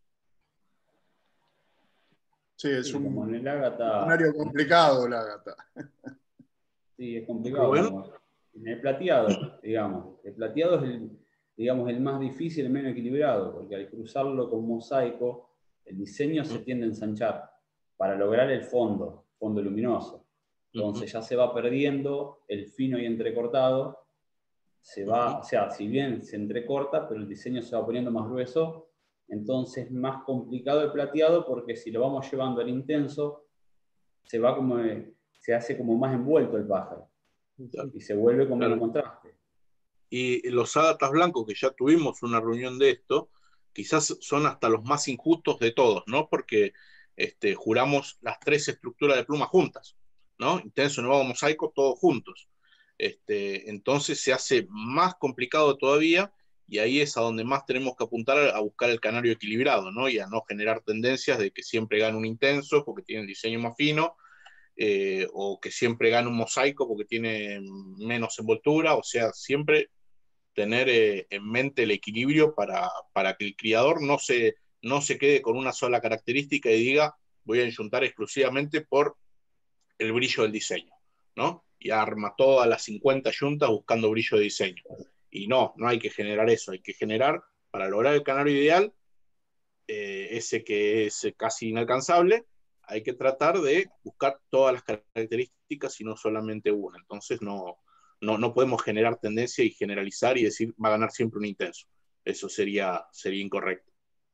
S8: Sí, es
S7: Sí, como en
S8: un
S7: el ágata,
S8: escenario complicado el ágata.
S7: sí, es complicado.
S1: Rubén.
S7: Como en el plateado, digamos. El plateado es el, digamos, el más difícil, el menos equilibrado, porque al cruzarlo con mosaico, el diseño se tiende a ensanchar para lograr el fondo, fondo luminoso. Entonces ya se va perdiendo el fino y entrecortado, se va, o sea, si bien se entrecorta, pero el diseño se va poniendo más grueso, entonces es más complicado el plateado, porque si lo vamos llevando al intenso, se va como, se hace como más envuelto el pájaro
S1: Claro,
S7: y se vuelve con menos
S1: claro.
S7: contraste.
S1: Y los ágatas blancos, que ya tuvimos una reunión de esto, quizás son hasta los más injustos de todos, ¿no? Porque este, juramos las tres estructuras de pluma juntas, ¿no? Intenso, nuevo, mosaico, todos juntos. Este, entonces se hace más complicado todavía, y ahí es a donde más tenemos que apuntar a buscar el canario equilibrado, ¿no? Y a no generar tendencias de que siempre gane un intenso porque tiene el diseño más fino, eh, o que siempre gane un mosaico porque tiene menos envoltura. O sea, siempre tener eh, en mente el equilibrio para, para que el criador no se, no se quede con una sola característica y diga, voy a enyuntar exclusivamente por el brillo del diseño, ¿no? Y arma todas las cincuenta yuntas buscando brillo de diseño. Y no, no hay que generar eso, hay que generar, para lograr el canario ideal, eh, ese que es casi inalcanzable, hay que tratar de buscar todas las características y no solamente una. Entonces no, no, no podemos generar tendencia y generalizar y decir va a ganar siempre un intenso. Eso sería, sería incorrecto.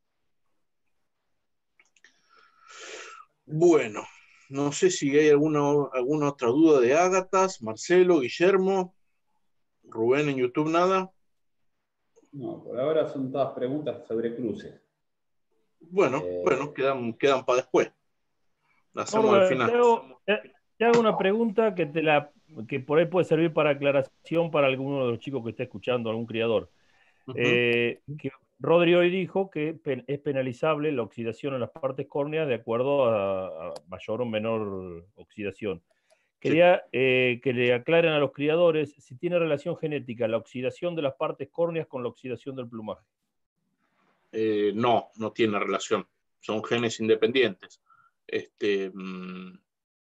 S1: Bueno, no sé si hay alguna, alguna otra duda de ágatas. Marcelo, Guillermo, Rubén en YouTube, nada.
S7: No, por ahora son todas preguntas sobre cruces.
S1: Bueno,
S7: Eh,
S1: bueno, quedan, quedan para después. Las hacemos al
S2: Norbert,
S1: final.
S2: te hago, te- te hago una pregunta que, te la, que por ahí puede servir para aclaración para alguno de los chicos que esté escuchando, algún criador.
S1: Uh-huh.
S2: Eh, que Rodri hoy dijo que pen, es penalizable la oxidación en las partes córneas de acuerdo a, a mayor o menor oxidación. Quería sí. eh, que le aclaren a los criadores si tiene relación genética la oxidación de las partes córneas con la oxidación del plumaje.
S1: Eh, no, no tiene relación. Son genes independientes. Este, mmm,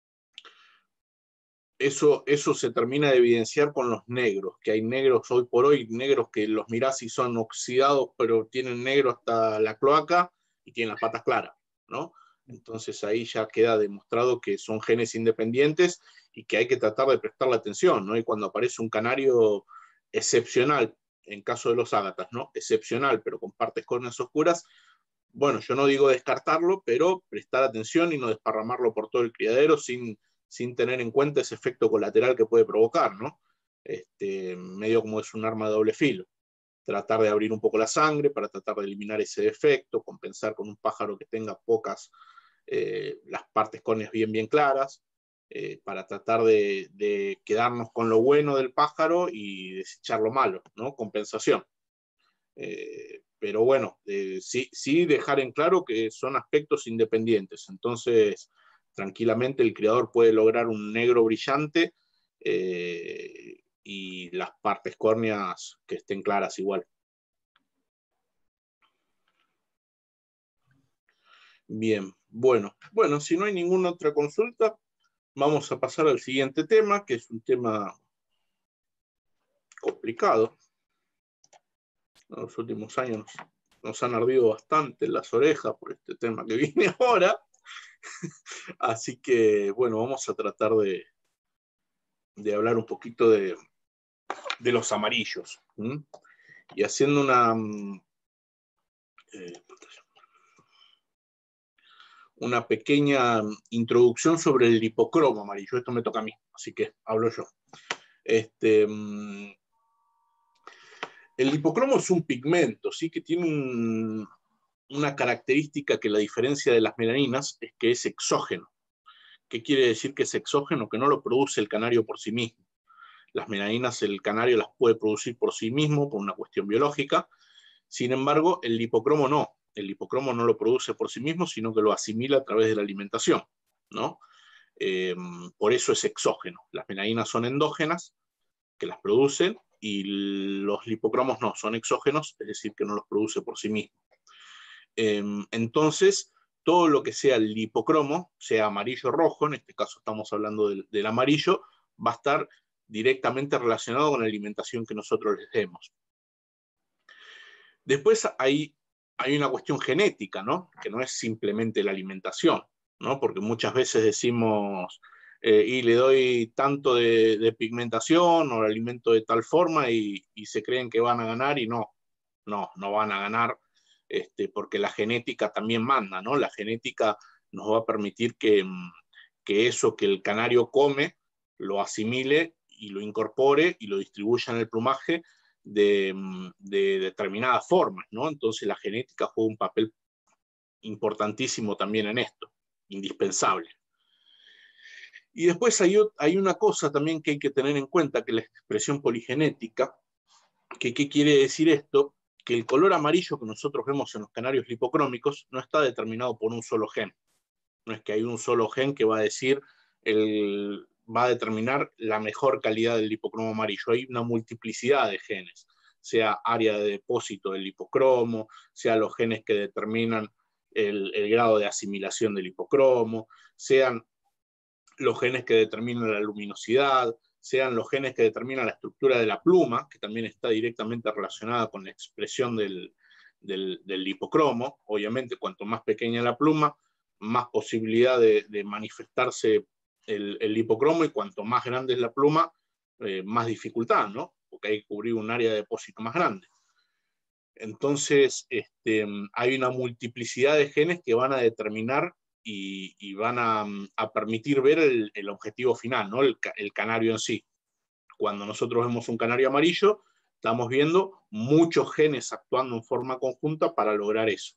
S1: Eso, eso se termina de evidenciar con los negros, que hay negros hoy por hoy, negros que los mirás y son oxidados, pero tienen negro hasta la cloaca y tienen las patas claras, ¿no? Entonces ahí ya queda demostrado que son genes independientes y que hay que tratar de prestarle atención, ¿no? Y cuando aparece un canario excepcional, en caso de los ágatas, ¿no? Excepcional, pero con partes córneas oscuras, bueno, yo no digo descartarlo, pero prestar atención y no desparramarlo por todo el criadero sin... sin tener en cuenta ese efecto colateral que puede provocar, ¿no? Este, medio como es un arma de doble filo. Tratar de abrir un poco la sangre para tratar de eliminar ese defecto, compensar con un pájaro que tenga pocas, eh, las partes córneas bien, bien claras, eh, para tratar de, de quedarnos con lo bueno del pájaro y desechar lo malo, ¿no? Compensación. Eh, pero bueno, eh, sí, sí dejar en claro que son aspectos independientes. Entonces, tranquilamente el criador puede lograr un negro brillante eh, y las partes córneas que estén claras igual. Bien, bueno, bueno, si no hay ninguna otra consulta, vamos a pasar al siguiente tema, que es un tema complicado. En los últimos años nos, nos han ardido bastante las orejas por este tema que viene ahora. Así que, bueno, vamos a tratar de, de hablar un poquito de, de los amarillos. ¿Mm? Y haciendo una, eh, una pequeña introducción sobre el hipocromo amarillo. Esto me toca a mí, así que hablo yo. Este, el hipocromo es un pigmento, ¿sí? Que tiene un, una característica que la diferencia de las melaninas es que es exógeno. ¿Qué quiere decir que es exógeno? Que no lo produce el canario por sí mismo. Las melaninas el canario las puede producir por sí mismo, por una cuestión biológica. Sin embargo, el lipocromo no. El lipocromo no lo produce por sí mismo, sino que lo asimila a través de la alimentación, ¿no? Eh, por eso es exógeno. Las melaninas son endógenas, que las producen, y los lipocromos no, son exógenos, es decir, que no los produce por sí mismo. Eh, entonces, todo lo que sea el lipocromo, sea amarillo o rojo, en este caso estamos hablando del, del amarillo, va a estar directamente relacionado con la alimentación que nosotros les demos. Después hay, hay una cuestión genética, ¿no? Que no es simplemente la alimentación, ¿no? Porque muchas veces decimos, eh, y le doy tanto de, de pigmentación o el alimento de tal forma y, y se creen que van a ganar y no, no, no van a ganar, este, porque la genética también manda, ¿no? La genética nos va a permitir que, que eso que el canario come lo asimile y lo incorpore y lo distribuya en el plumaje de, de determinadas formas, ¿no? Entonces la genética juega un papel importantísimo también en esto, indispensable. Y después hay, hay una cosa también que hay que tener en cuenta, que es la expresión poligenética, que ¿qué quiere decir esto? Que el color amarillo que nosotros vemos en los canarios lipocrómicos no está determinado por un solo gen. No es que hay un solo gen que va a decir, el, va a determinar la mejor calidad del lipocromo amarillo. Hay una multiplicidad de genes, sea área de depósito del lipocromo, sea los genes que determinan el, el grado de asimilación del lipocromo, sean los genes que determinan la luminosidad, sean los genes que determinan la estructura de la pluma, que también está directamente relacionada con la expresión del, del, del lipocromo. Obviamente, cuanto más pequeña la pluma, más posibilidad de, de manifestarse el, el lipocromo, y cuanto más grande es la pluma, eh, más dificultad, ¿no? Porque hay que cubrir un área de depósito más grande. Entonces, este, hay una multiplicidad de genes que van a determinar y, y van a, a permitir ver el, el objetivo final, ¿no? El, el canario en sí. Cuando nosotros vemos un canario amarillo, estamos viendo muchos genes actuando en forma conjunta para lograr eso.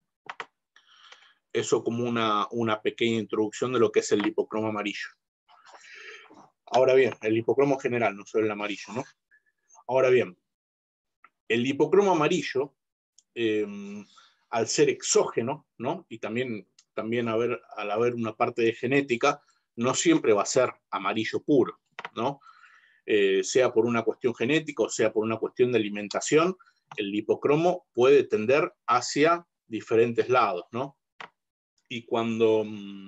S1: Eso como una, una pequeña introducción de lo que es el lipocromo amarillo. Ahora bien, el lipocromo general, no solo el amarillo, ¿no? Ahora bien, el lipocromo amarillo, eh, al ser exógeno, ¿no? Y también, también haber, al haber una parte de genética, no siempre va a ser amarillo puro, ¿no? Eh, sea por una cuestión genética o sea por una cuestión de alimentación, el lipocromo puede tender hacia diferentes lados, ¿no? Y cuando,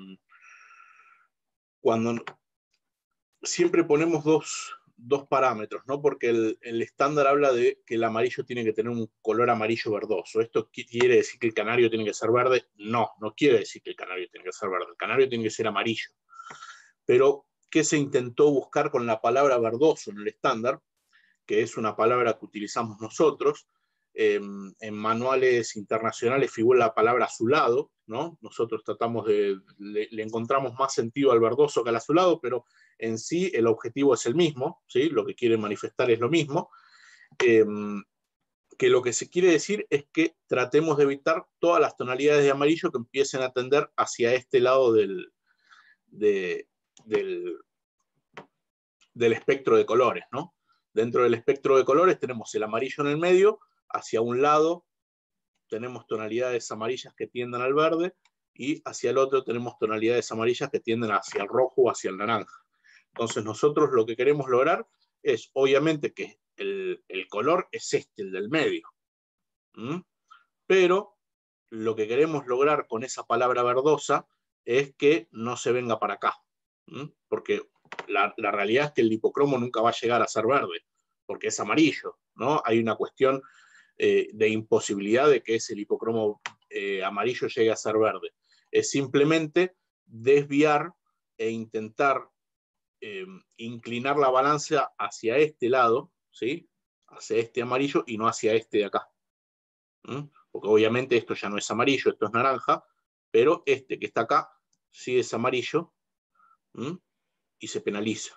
S1: cuando siempre ponemos dos, dos parámetros, ¿no? Porque el, el estándar habla de que el amarillo tiene que tener un color amarillo verdoso. ¿Esto quiere decir que el canario tiene que ser verde? No, no quiere decir que el canario tiene que ser verde. El canario tiene que ser amarillo. Pero, ¿qué se intentó buscar con la palabra verdoso en el estándar? Que es una palabra que utilizamos nosotros. Eh, en manuales internacionales figura la palabra azulado, ¿no? Nosotros tratamos de, le, le encontramos más sentido al verdoso que al azulado, pero en sí el objetivo es el mismo, ¿sí? Lo que quiere manifestar es lo mismo. Eh, que lo que se quiere decir es que tratemos de evitar todas las tonalidades de amarillo que empiecen a tender hacia este lado del, de, del, del espectro de colores, ¿no? Dentro del espectro de colores tenemos el amarillo en el medio, hacia un lado tenemos tonalidades amarillas que tienden al verde, y hacia el otro tenemos tonalidades amarillas que tienden hacia el rojo o hacia el naranja. Entonces nosotros lo que queremos lograr es, obviamente, que el, el color es este, el del medio. ¿Mm? Pero lo que queremos lograr con esa palabra verdosa es que no se venga para acá. ¿Mm? Porque la, la realidad es que el lipocromo nunca va a llegar a ser verde, porque es amarillo, ¿no? Hay una cuestión eh, de imposibilidad de que ese lipocromo eh, amarillo llegue a ser verde. Es simplemente desviar e intentar eh, inclinar la balanza hacia este lado, ¿sí? Hacia este amarillo y no hacia este de acá. ¿Mm? Porque obviamente esto ya no es amarillo, esto es naranja, pero este que está acá sí es amarillo. ¿Mm? Y se penaliza.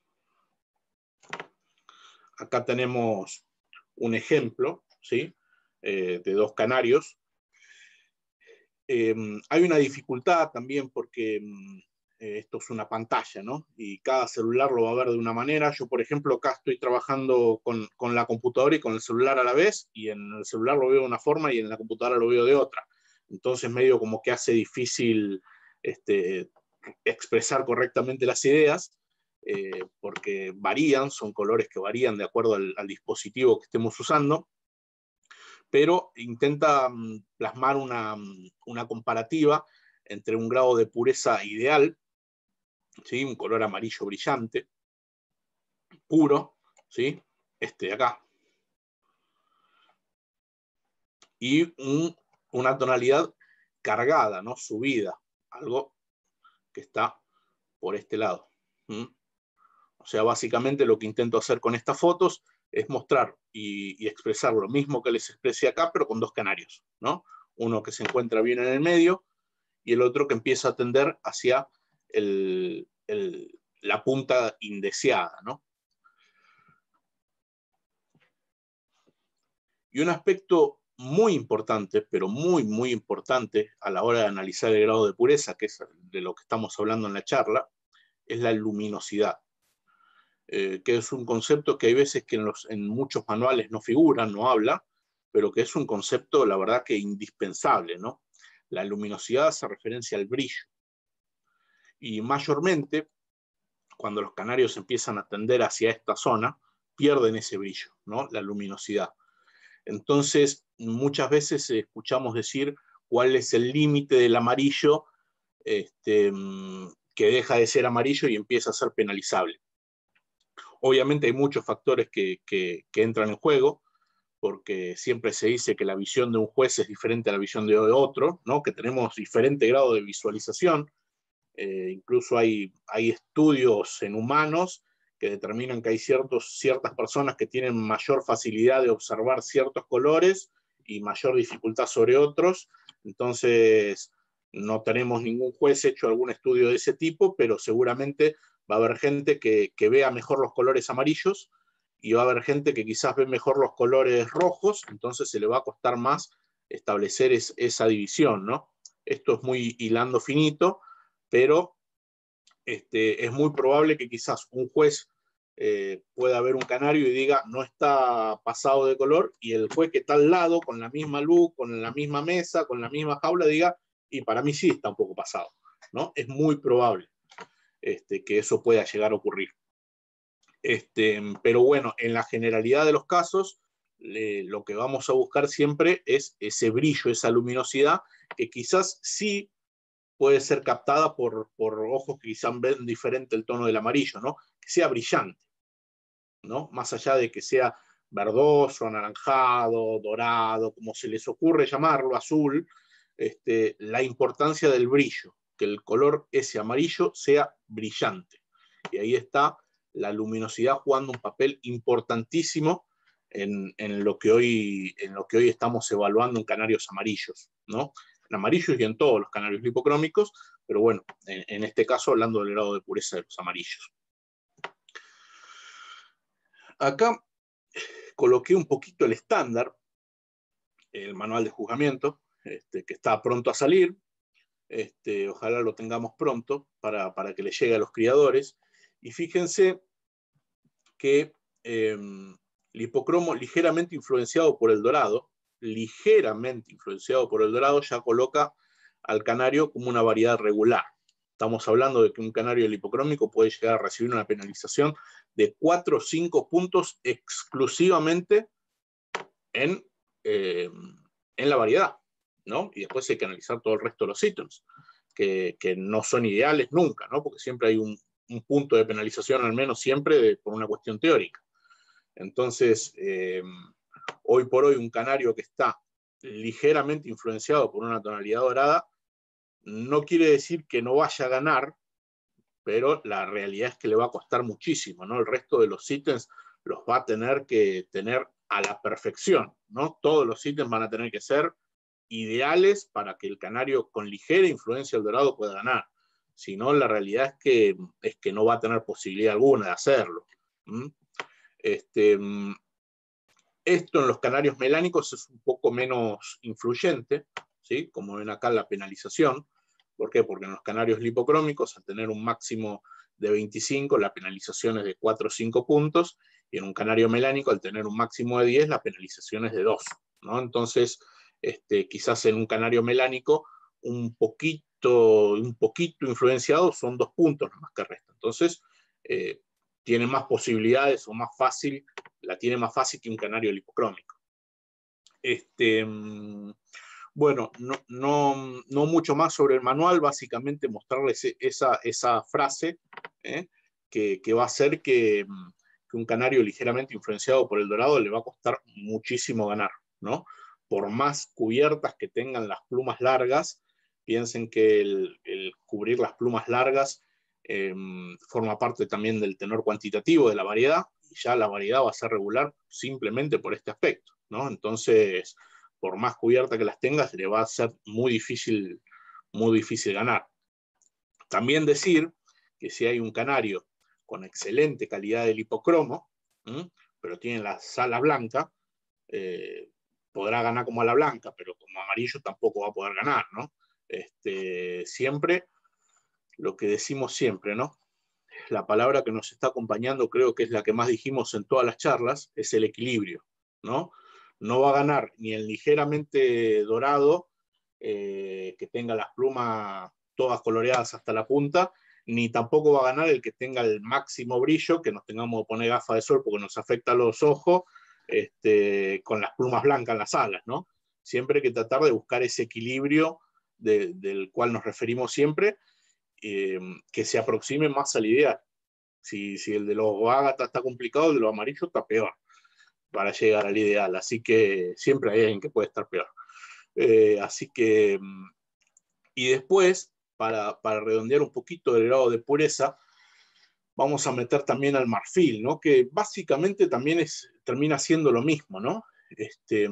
S1: Acá tenemos un ejemplo, ¿sí? eh, de dos canarios. Eh, hay una dificultad también porque eh, esto es una pantalla, ¿no? Y cada celular lo va a ver de una manera. Yo, por ejemplo, acá estoy trabajando con, con la computadora y con el celular a la vez, y en el celular lo veo de una forma y en la computadora lo veo de otra. Entonces medio como que hace difícil este, expresar correctamente las ideas, eh, porque varían, son colores que varían de acuerdo al, al dispositivo que estemos usando, pero intenta um, plasmar una, una comparativa entre un grado de pureza ideal, ¿sí? Un color amarillo brillante, puro, ¿sí? Este de acá, y un, una tonalidad cargada, ¿no? Subida, algo que está por este lado. ¿Mm? O sea, básicamente lo que intento hacer con estas fotos es mostrar y, y expresar lo mismo que les expresé acá, pero con dos canarios, ¿no? Uno que se encuentra bien en el medio y el otro que empieza a tender hacia el, el, la punta indeseada, ¿no? Y un aspecto muy importante, pero muy, muy importante a la hora de analizar el grado de pureza, que es de lo que estamos hablando en la charla, es la luminosidad, eh, que es un concepto que hay veces que en, los, en muchos manuales no figura, no habla, pero que es un concepto, la verdad, que indispensable, ¿no? La luminosidad hace referencia al brillo. Y mayormente, cuando los canarios empiezan a tender hacia esta zona, pierden ese brillo, ¿no? La luminosidad. Entonces, muchas veces escuchamos decir cuál es el límite del amarillo este, que deja de ser amarillo y empieza a ser penalizable. Obviamente hay muchos factores que, que, que entran en juego, porque siempre se dice que la visión de un juez es diferente a la visión de otro, ¿no? Que tenemos diferente grado de visualización. Eh, incluso hay, hay estudios en humanos que determinan que hay ciertos, ciertas personas que tienen mayor facilidad de observar ciertos colores y mayor dificultad sobre otros. Entonces, no tenemos ningún juez hecho algún estudio de ese tipo, pero seguramente va a haber gente que, que vea mejor los colores amarillos y va a haber gente que quizás ve mejor los colores rojos, entonces se le va a costar más establecer es, esa división, ¿no? Esto es muy hilando finito, pero este, es muy probable que quizás un juez eh, pueda ver un canario y diga no está pasado de color, y el juez que está al lado, con la misma luz, con la misma mesa, con la misma jaula, diga, y para mí sí está un poco pasado, ¿no? Es muy probable este, que eso pueda llegar a ocurrir. Este, pero bueno, en la generalidad de los casos, le, lo que vamos a buscar siempre es ese brillo, esa luminosidad, que quizás sí puede ser captada por, por ojos que quizás ven diferente el tono del amarillo, ¿no? Que sea brillante, ¿no? Más allá de que sea verdoso, anaranjado, dorado, como se les ocurre llamarlo, azul, este, la importancia del brillo, que el color ese amarillo sea brillante. Y ahí está la luminosidad jugando un papel importantísimo en, en, lo que hoy, en lo que hoy estamos evaluando en canarios amarillos, ¿no? En amarillos y en todos los canarios lipocrómicos, pero bueno, en, en este caso hablando del grado de pureza de los amarillos. Acá coloqué un poquito el estándar, el manual de juzgamiento, este, que está pronto a salir. Este, ojalá lo tengamos pronto para, para que le llegue a los criadores. Y fíjense que eh, el hipocromo, ligeramente influenciado por el dorado, ligeramente influenciado por el dorado, ya coloca al canario como una variedad regular. Estamos hablando de que un canario lipocrómico puede llegar a recibir una penalización de cuatro o cinco puntos exclusivamente en, eh, en la variedad, ¿no? Y después hay que analizar todo el resto de los ítems, que, que no son ideales nunca, ¿no? Porque siempre hay un, un punto de penalización, al menos siempre, de, por una cuestión teórica. Entonces, eh, hoy por hoy, un canario que está ligeramente influenciado por una tonalidad dorada, no quiere decir que no vaya a ganar, pero la realidad es que le va a costar muchísimo, ¿no? El resto de los ítems los va a tener que tener a la perfección, ¿no? Todos los ítems van a tener que ser ideales para que el canario con ligera influencia del dorado pueda ganar. Si no, la realidad es que, es que no va a tener posibilidad alguna de hacerlo. ¿Mm? Este, esto en los canarios melánicos es un poco menos influyente, ¿sí? Como ven acá la penalización, ¿Por qué? Porque en los canarios lipocrómicos, al tener un máximo de veinticinco, la penalización es de cuatro o cinco puntos, y en un canario melánico, al tener un máximo de diez, la penalización es de dos, ¿no? Entonces, este, quizás en un canario melánico, un poquito, un poquito influenciado son dos puntos nomás que resta. Entonces, eh, tiene más posibilidades o más fácil, la tiene más fácil que un canario lipocrómico. Este, bueno, no, no, no mucho más sobre el manual, básicamente mostrarles esa, esa frase ¿eh? que, que va a hacer que, que un canario ligeramente influenciado por el dorado le va a costar muchísimo ganar, ¿no? Por más cubiertas que tengan las plumas largas, piensen que el, el cubrir las plumas largas eh, forma parte también del tenor cuantitativo de la variedad, y ya la variedad va a ser regular simplemente por este aspecto, ¿no? Entonces, por más cubierta que las tengas, le va a ser muy difícil, muy difícil ganar. También decir que si hay un canario con excelente calidad de lipocromo, ¿m? pero tiene la sala blanca, eh, podrá ganar como a la blanca, pero como amarillo tampoco va a poder ganar, ¿no? Este, siempre, lo que decimos siempre, ¿no? La palabra que nos está acompañando, creo que es la que más dijimos en todas las charlas, es el equilibrio, ¿no? No va a ganar ni el ligeramente dorado, eh, que tenga las plumas todas coloreadas hasta la punta, ni tampoco va a ganar el que tenga el máximo brillo, que nos tengamos que poner gafas de sol porque nos afecta a los ojos, este, con las plumas blancas en las alas, ¿no? Siempre hay que tratar de buscar ese equilibrio de, del cual nos referimos siempre, eh, que se aproxime más al ideal. Si, si el de los ágatas está complicado, el de los amarillos está peor para llegar al ideal, así que siempre hay alguien que puede estar peor. Eh, así que, y después, para, para redondear un poquito el grado de pureza, vamos a meter también al marfil, ¿no? Que básicamente también es, termina siendo lo mismo, ¿no? Este,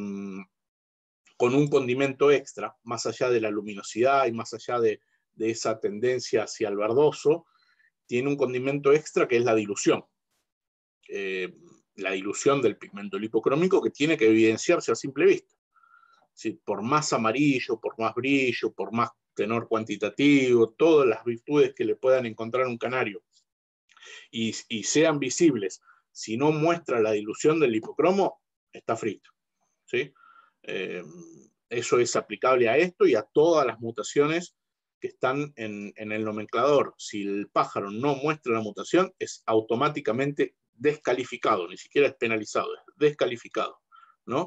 S1: con un condimento extra, más allá de la luminosidad y más allá de, de esa tendencia hacia el verdoso, tiene un condimento extra que es la dilución. Eh, la dilución del pigmento lipocrómico, que tiene que evidenciarse a simple vista. ¿Sí? Por más amarillo, por más brillo, por más tenor cuantitativo, todas las virtudes que le puedan encontrar un canario y, y sean visibles, si no muestra la dilución del lipocromo, está frito. ¿Sí? Eh, eso es aplicable a esto y a todas las mutaciones que están en, en el nomenclador. Si el pájaro no muestra la mutación, es automáticamente descalificado, ni siquiera es penalizado, es descalificado, ¿no?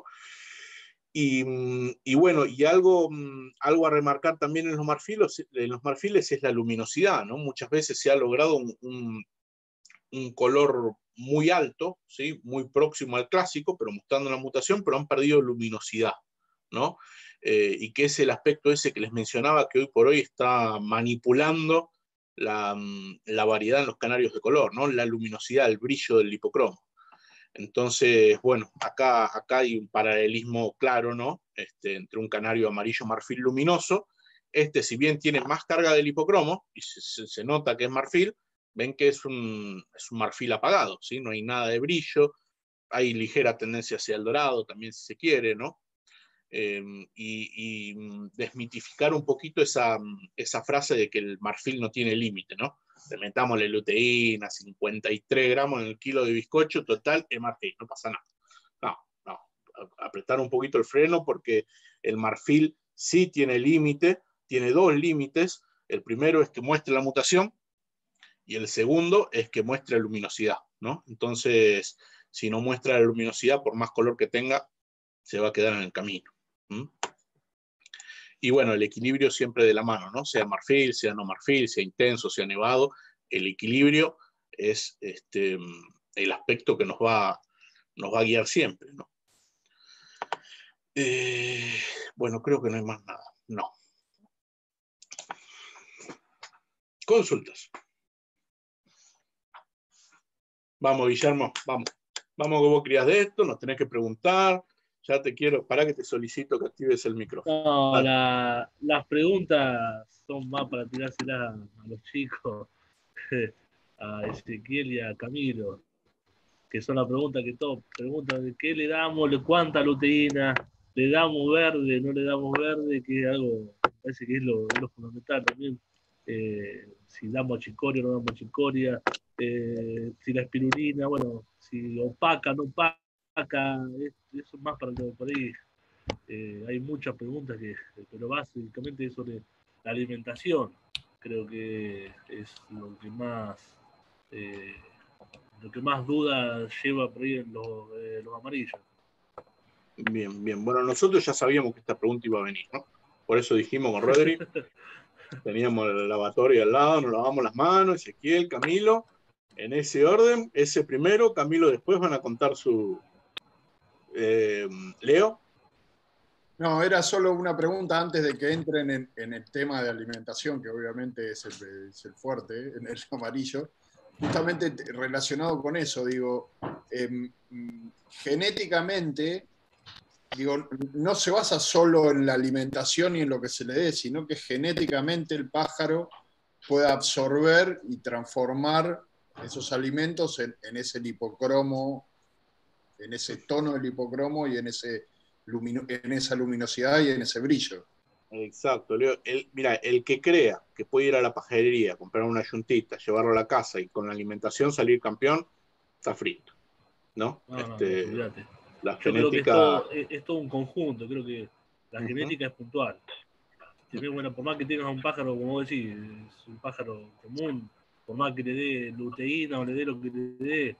S1: Y, y bueno, y algo, algo a remarcar también en los marfiles, en los marfiles es la luminosidad, ¿no? Muchas veces se ha logrado un, un, un color muy alto, ¿sí? Muy próximo al clásico, pero mostrando la mutación, pero han perdido luminosidad, ¿no? Eh, y que es el aspecto ese que les mencionaba, que hoy por hoy está manipulando la, la variedad en los canarios de color, ¿no? La luminosidad, el brillo del lipocromo. Entonces, bueno, acá, acá hay un paralelismo claro, ¿no? Este, entre un canario amarillo marfil luminoso. Este, si bien tiene más carga de lipocromo, y se, se nota que es marfil, ven que es un, es un marfil apagado, ¿sí? No hay nada de brillo, hay ligera tendencia hacia el dorado, también si se quiere, ¿no? Eh, y, y desmitificar un poquito esa, esa frase de que el marfil no tiene límite, ¿no? Le metámosle luteína, cincuenta y tres gramos en el kilo de bizcocho, total, es marfil, no pasa nada. No, no, apretar un poquito el freno porque el marfil sí tiene límite, tiene dos límites. El primero es que muestre la mutación y el segundo es que muestre luminosidad, ¿no? Entonces, si no muestra la luminosidad, por más color que tenga, se va a quedar en el camino. ¿Mm? Y bueno, el equilibrio siempre de la mano, ¿no? Sea marfil, sea no marfil, sea intenso, sea nevado, el equilibrio es este, el aspecto que nos va, nos va a guiar siempre, ¿no? Eh, bueno, creo que no hay más nada. No. Consultas. Vamos, Guillermo, vamos. Vamos que vos crías de esto, nos tenés que preguntar. Ya te quiero, para que te solicito que actives el micrófono.
S3: No, la, las preguntas son más para tirárselas a los chicos, a Ezequiel y a Camilo, que son las preguntas que todos preguntan: ¿de qué le damos? ¿Cuánta luteína? le damos verde, no le damos verde, que es algo, me parece que es lo, es lo fundamental también. Eh, si damos chicoria o no damos chicoria, eh, si la espirulina, bueno, si opaca, no opaca, es, eso es más para que por ahí eh, hay muchas preguntas, que, pero básicamente es sobre la alimentación. Creo que es lo que más eh, lo que más dudas lleva por ahí en los, eh, los amarillos.
S1: Bien, bien. Bueno, nosotros ya sabíamos que esta pregunta iba a venir, ¿no? Por eso dijimos con Rodri, teníamos el lavatorio al lado, nos lavamos las manos, Ezequiel, Camilo, en ese orden, ese primero, Camilo después van a contar su... Eh, Leo.
S8: No, era solo una pregunta antes de que entren en, en el tema de alimentación, que obviamente es el, es el fuerte, en el amarillo. Justamente relacionado con eso, digo, eh, genéticamente, digo, no se basa solo en la alimentación y en lo que se le dé, sino que genéticamente el pájaro puede absorber y transformar esos alimentos en, en ese lipocromo, en ese tono del lipocromo y en, ese lumino, en esa luminosidad y en ese brillo.
S1: Exacto, Leo. El, mira, el que crea que puede ir a la pajarería, comprar una yuntita, llevarlo a la casa y con la alimentación salir campeón, está frito, ¿no?
S3: No,
S1: este,
S3: no, olvídate.
S1: La
S3: Yo
S1: genética...
S3: creo que es todo, es, es todo un conjunto, creo que la
S1: uh-huh.
S3: genética es puntual. Si, bueno, por más que tengas un pájaro, como vos decís, es un pájaro común, por más que le dé luteína o le dé lo que le dé.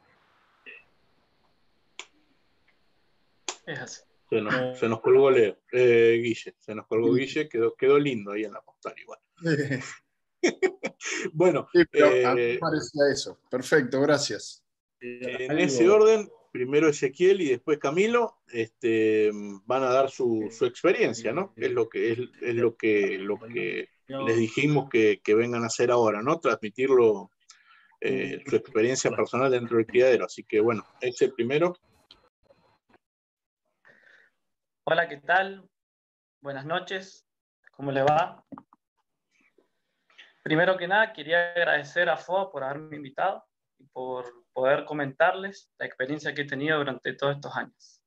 S9: Es así.
S1: Se nos, se nos colgó Leo, eh, Guille, se nos colgó Guille, quedó, quedó lindo ahí en la postal igual. Bueno,
S8: sí, pero
S1: eh,
S8: a mí me parecía eso. Perfecto, gracias.
S1: En ese orden, primero Ezequiel y después Camilo, este, van a dar su, su experiencia, ¿no? Es lo que, es, es lo que, lo que les dijimos que, que vengan a hacer ahora, ¿no? Transmitirlo, eh, su experiencia personal dentro del criadero. Así que bueno, ese primero.
S9: Hola, ¿qué tal? Buenas noches, ¿cómo le va? Primero que nada, quería agradecer a F O A por haberme invitado y por poder comentarles la experiencia que he tenido durante todos estos años.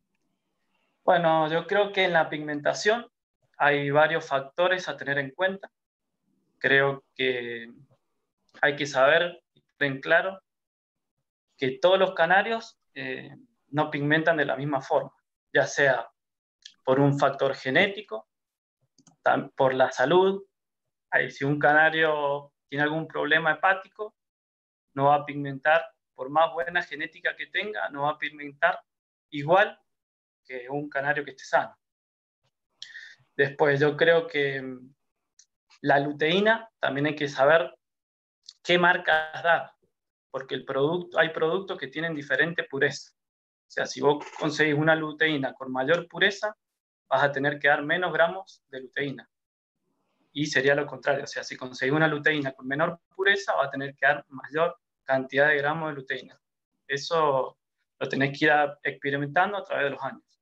S9: Bueno, yo creo que en la pigmentación hay varios factores a tener en cuenta. Creo que hay que saber, en claro, que todos los canarios eh, no pigmentan de la misma forma, ya sea por un factor genético, por la salud. Si un canario tiene algún problema hepático, no va a pigmentar, por más buena genética que tenga, no va a pigmentar igual que un canario que esté sano. Después, yo creo que la luteína también hay que saber qué marcas dar, porque el producto, hay productos que tienen diferente pureza. O sea, si vos conseguís una luteína con mayor pureza, vas a tener que dar menos gramos de luteína. Y sería lo contrario, o sea, si conseguís una luteína con menor pureza, vas a tener que dar mayor cantidad de gramos de luteína. Eso lo tenés que ir experimentando a través de los años.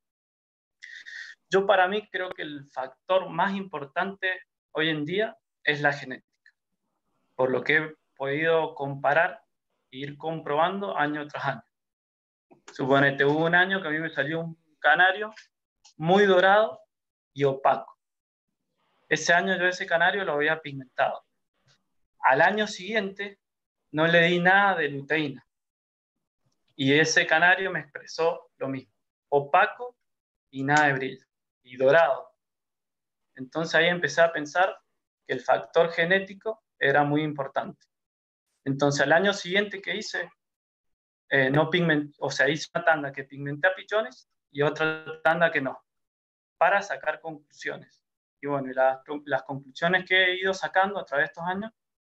S9: Yo para mí creo que el factor más importante hoy en día es la genética, por lo que he podido comparar e ir comprobando año tras año. Suponete, hubo un año que a mí me salió un canario muy dorado y opaco. Ese año yo ese canario lo había pigmentado. Al año siguiente no le di nada de luteína. Y ese canario me expresó lo mismo. Opaco y nada de brillo. Y dorado. Entonces ahí empecé a pensar que el factor genético era muy importante. Entonces al año siguiente que hice, eh, no pigment, o sea, hice una tanda que pigmenté a pichones y otra tanda que no, para sacar conclusiones. Y bueno, y las, las conclusiones que he ido sacando a través de estos años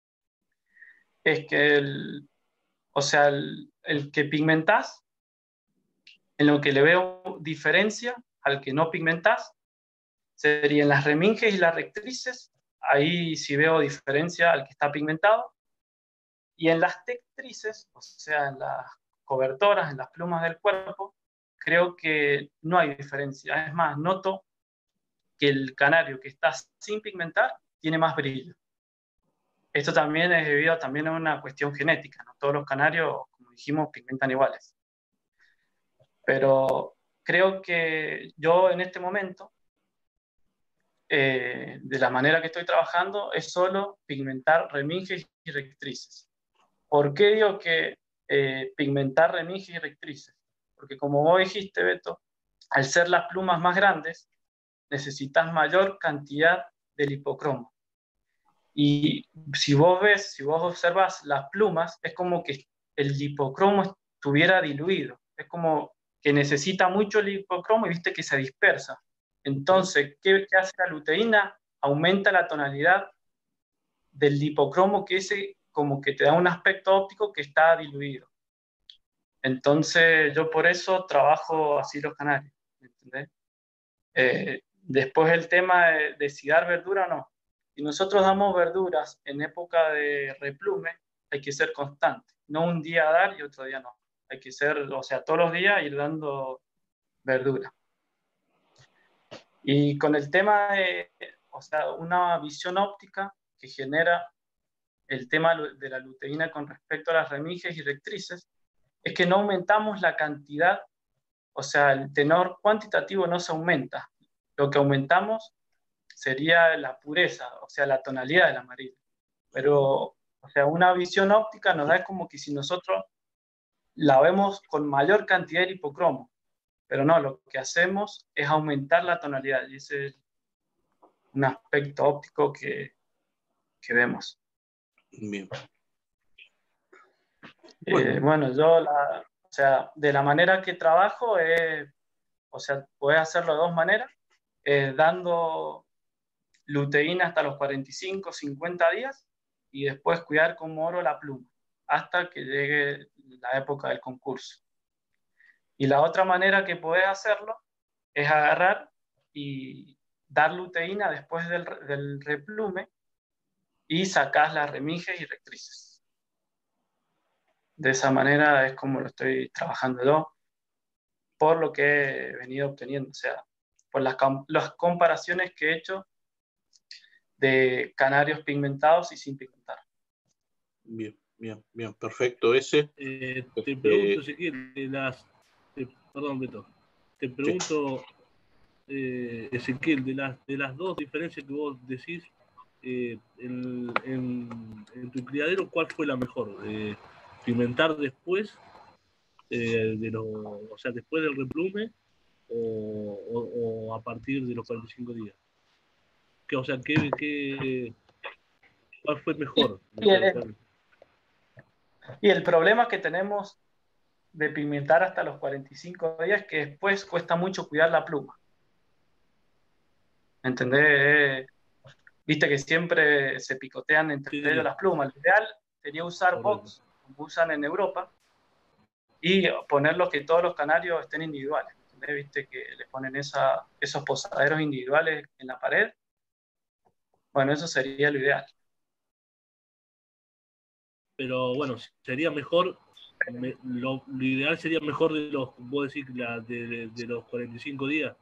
S9: es que el, o sea, el, el que pigmentás, en lo que le veo diferencia al que no pigmentás, serían las reminges y las rectrices. Ahí sí veo diferencia al que está pigmentado. Y en las tectrices, o sea, en las cobertoras, en las plumas del cuerpo, creo que no hay diferencia. Es más, noto que el canario que está sin pigmentar tiene más brillo. Esto también es debido también a una cuestión genética, ¿no? Todos los canarios, como dijimos, pigmentan iguales. Pero creo que yo en este momento, eh, de la manera que estoy trabajando, es solo pigmentar reminges y rectrices. ¿Por qué digo que eh, pigmentar reminges y rectrices? Porque como vos dijiste, Beto, al ser las plumas más grandes, necesitas mayor cantidad de lipocromo. Y si vos ves, si vos observas las plumas, es como que el lipocromo estuviera diluido. Es como que necesita mucho lipocromo y viste que se dispersa. Entonces, ¿qué, qué hace la luteína? Aumenta la tonalidad del lipocromo, que ese como que te da un aspecto óptico que está diluido. Entonces, yo por eso trabajo así los canarios. ¿Entendés? Eh, después el tema de, de si dar verdura o no. Si nosotros damos verduras en época de replume, hay que ser constante. No un día dar y otro día no. Hay que ser, o sea, todos los días ir dando verdura. Y con el tema de, o sea, una visión óptica que genera el tema de la luteína con respecto a las reminges y rectrices, es que no aumentamos la cantidad, o sea, el tenor cuantitativo no se aumenta. Lo que aumentamos sería la pureza, o sea, la tonalidad del amarillo. Pero, o sea, una visión óptica nos da como que si nosotros la vemos con mayor cantidad de hipocromo, pero no, lo que hacemos es aumentar la tonalidad, y ese es un aspecto óptico que, que vemos.
S1: Bien.
S9: Bueno, eh, bueno yo, la, o sea, de la manera que trabajo, es, o sea, puedes hacerlo de dos maneras, eh, dando luteína hasta los cuarenta y cinco, cincuenta días, y después cuidar como oro la pluma, hasta que llegue la época del concurso. Y la otra manera que podés hacerlo es agarrar y dar luteína después del, del replume y sacás las reminges y rectrices. De esa manera es como lo estoy trabajando yo, por lo que he venido obteniendo, o sea, por las, las comparaciones que he hecho de canarios pigmentados y sin pigmentar.
S1: Bien, bien, bien, perfecto ese.
S3: Eh, te pregunto, Ezequiel, de las, te, perdón, Beto, te pregunto, eh, Ezequiel, de las, de las dos diferencias que vos decís, eh, en, en, en tu criadero, ¿cuál fue la mejor? Eh, ¿Pigmentar después, eh, de lo, o sea, después del replume, o, o, o a partir de los cuarenta y cinco días? ¿Qué, o sea, ¿qué, qué, ¿cuál fue mejor?
S9: Y el, y el problema que tenemos de pigmentar hasta los cuarenta y cinco días es que después cuesta mucho cuidar la pluma. ¿Entendés? Viste que siempre se picotean entre sí, ellos las plumas. Lo ideal sería usar box, como usan en Europa, y ponerlos que todos los canarios estén individuales. ¿Entendés? Viste que le ponen esa, esos posaderos individuales en la pared. Bueno, eso sería lo ideal.
S3: Pero bueno, sería mejor, me, lo, lo ideal sería mejor de los, vos decís, la, de, de, de los cuarenta y cinco días.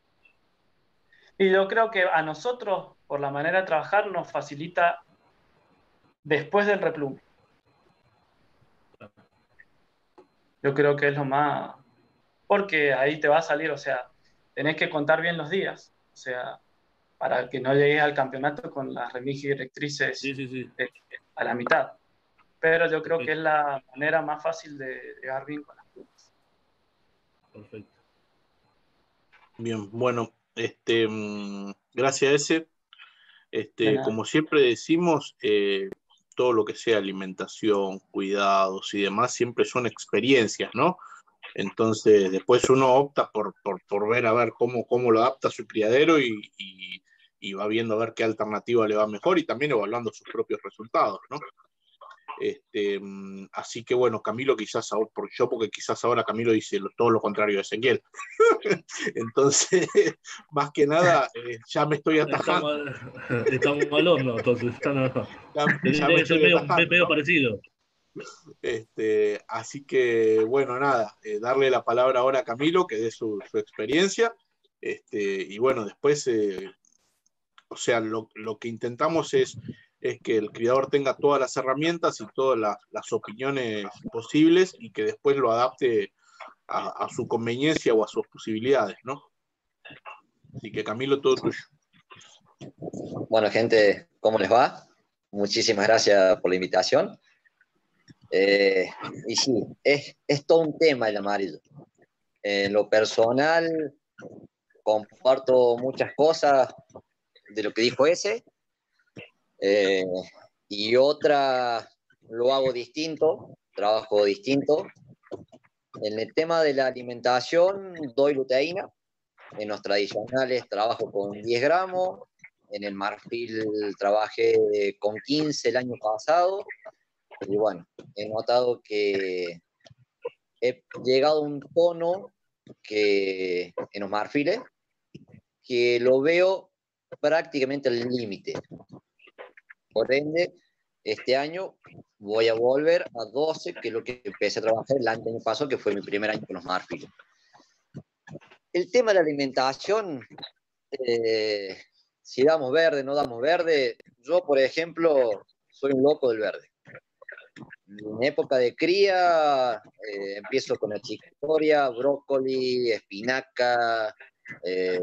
S9: Y yo creo que a nosotros, por la manera de trabajar, nos facilita después del replume. Yo creo que es lo más... Porque ahí te va a salir, o sea, tenés que contar bien los días, o sea, para que no llegues al campeonato con las reminges y rectrices
S3: sí, sí, sí.
S9: De, a la mitad. Pero yo creo Perfecto. que es la manera más fácil de llegar bien con las plumas.
S3: Perfecto.
S1: Bien, bueno, este, gracias a ese. Este, como siempre decimos, eh, todo lo que sea alimentación, cuidados y demás, siempre son experiencias, ¿no? Entonces, después uno opta por, por, por ver a ver cómo, cómo lo adapta a su criadero y, y, y va viendo a ver qué alternativa le va mejor y también evaluando sus propios resultados, ¿no? Este, así que bueno, Camilo quizás ahora, por yo porque quizás ahora Camilo dice todo lo contrario de Ezequiel. Entonces, más que nada, eh, ya me estoy atajando.
S3: Estamos, estamos al horno, entonces. Ya, no, no.
S1: ya, ya me estoy
S3: medio,
S1: atajando,
S3: medio
S1: ¿no?
S3: parecido.
S1: Este, así que, bueno, nada, eh, darle la palabra ahora a Camilo, que dé su, su experiencia. Este, y bueno, después, eh, o sea, lo, lo que intentamos es es que el criador tenga todas las herramientas y todas las, las opiniones posibles y que después lo adapte a, a su conveniencia o a sus posibilidades, ¿no? Así que Camilo, todo tuyo.
S10: Bueno, gente, ¿cómo les va? Muchísimas gracias por la invitación. Eh, y sí, es, es todo un tema el amarillo. En lo personal, comparto muchas cosas de lo que dijo ese, eh, y otra lo hago distinto, trabajo distinto. En el tema de la alimentación doy luteína, en los tradicionales trabajo con diez gramos, en el marfil trabajé con quince el año pasado, y bueno, he notado que he llegado a un tono que en los marfiles que lo veo prácticamente al límite. Por ende, este año voy a volver a doce, que es lo que empecé a trabajar el año pasado, que fue mi primer año con los marfiles. El tema de la alimentación, eh, si damos verde, no damos verde, yo, por ejemplo, soy un loco del verde. En época de cría, eh, empiezo con la chicoria, brócoli, espinaca, eh,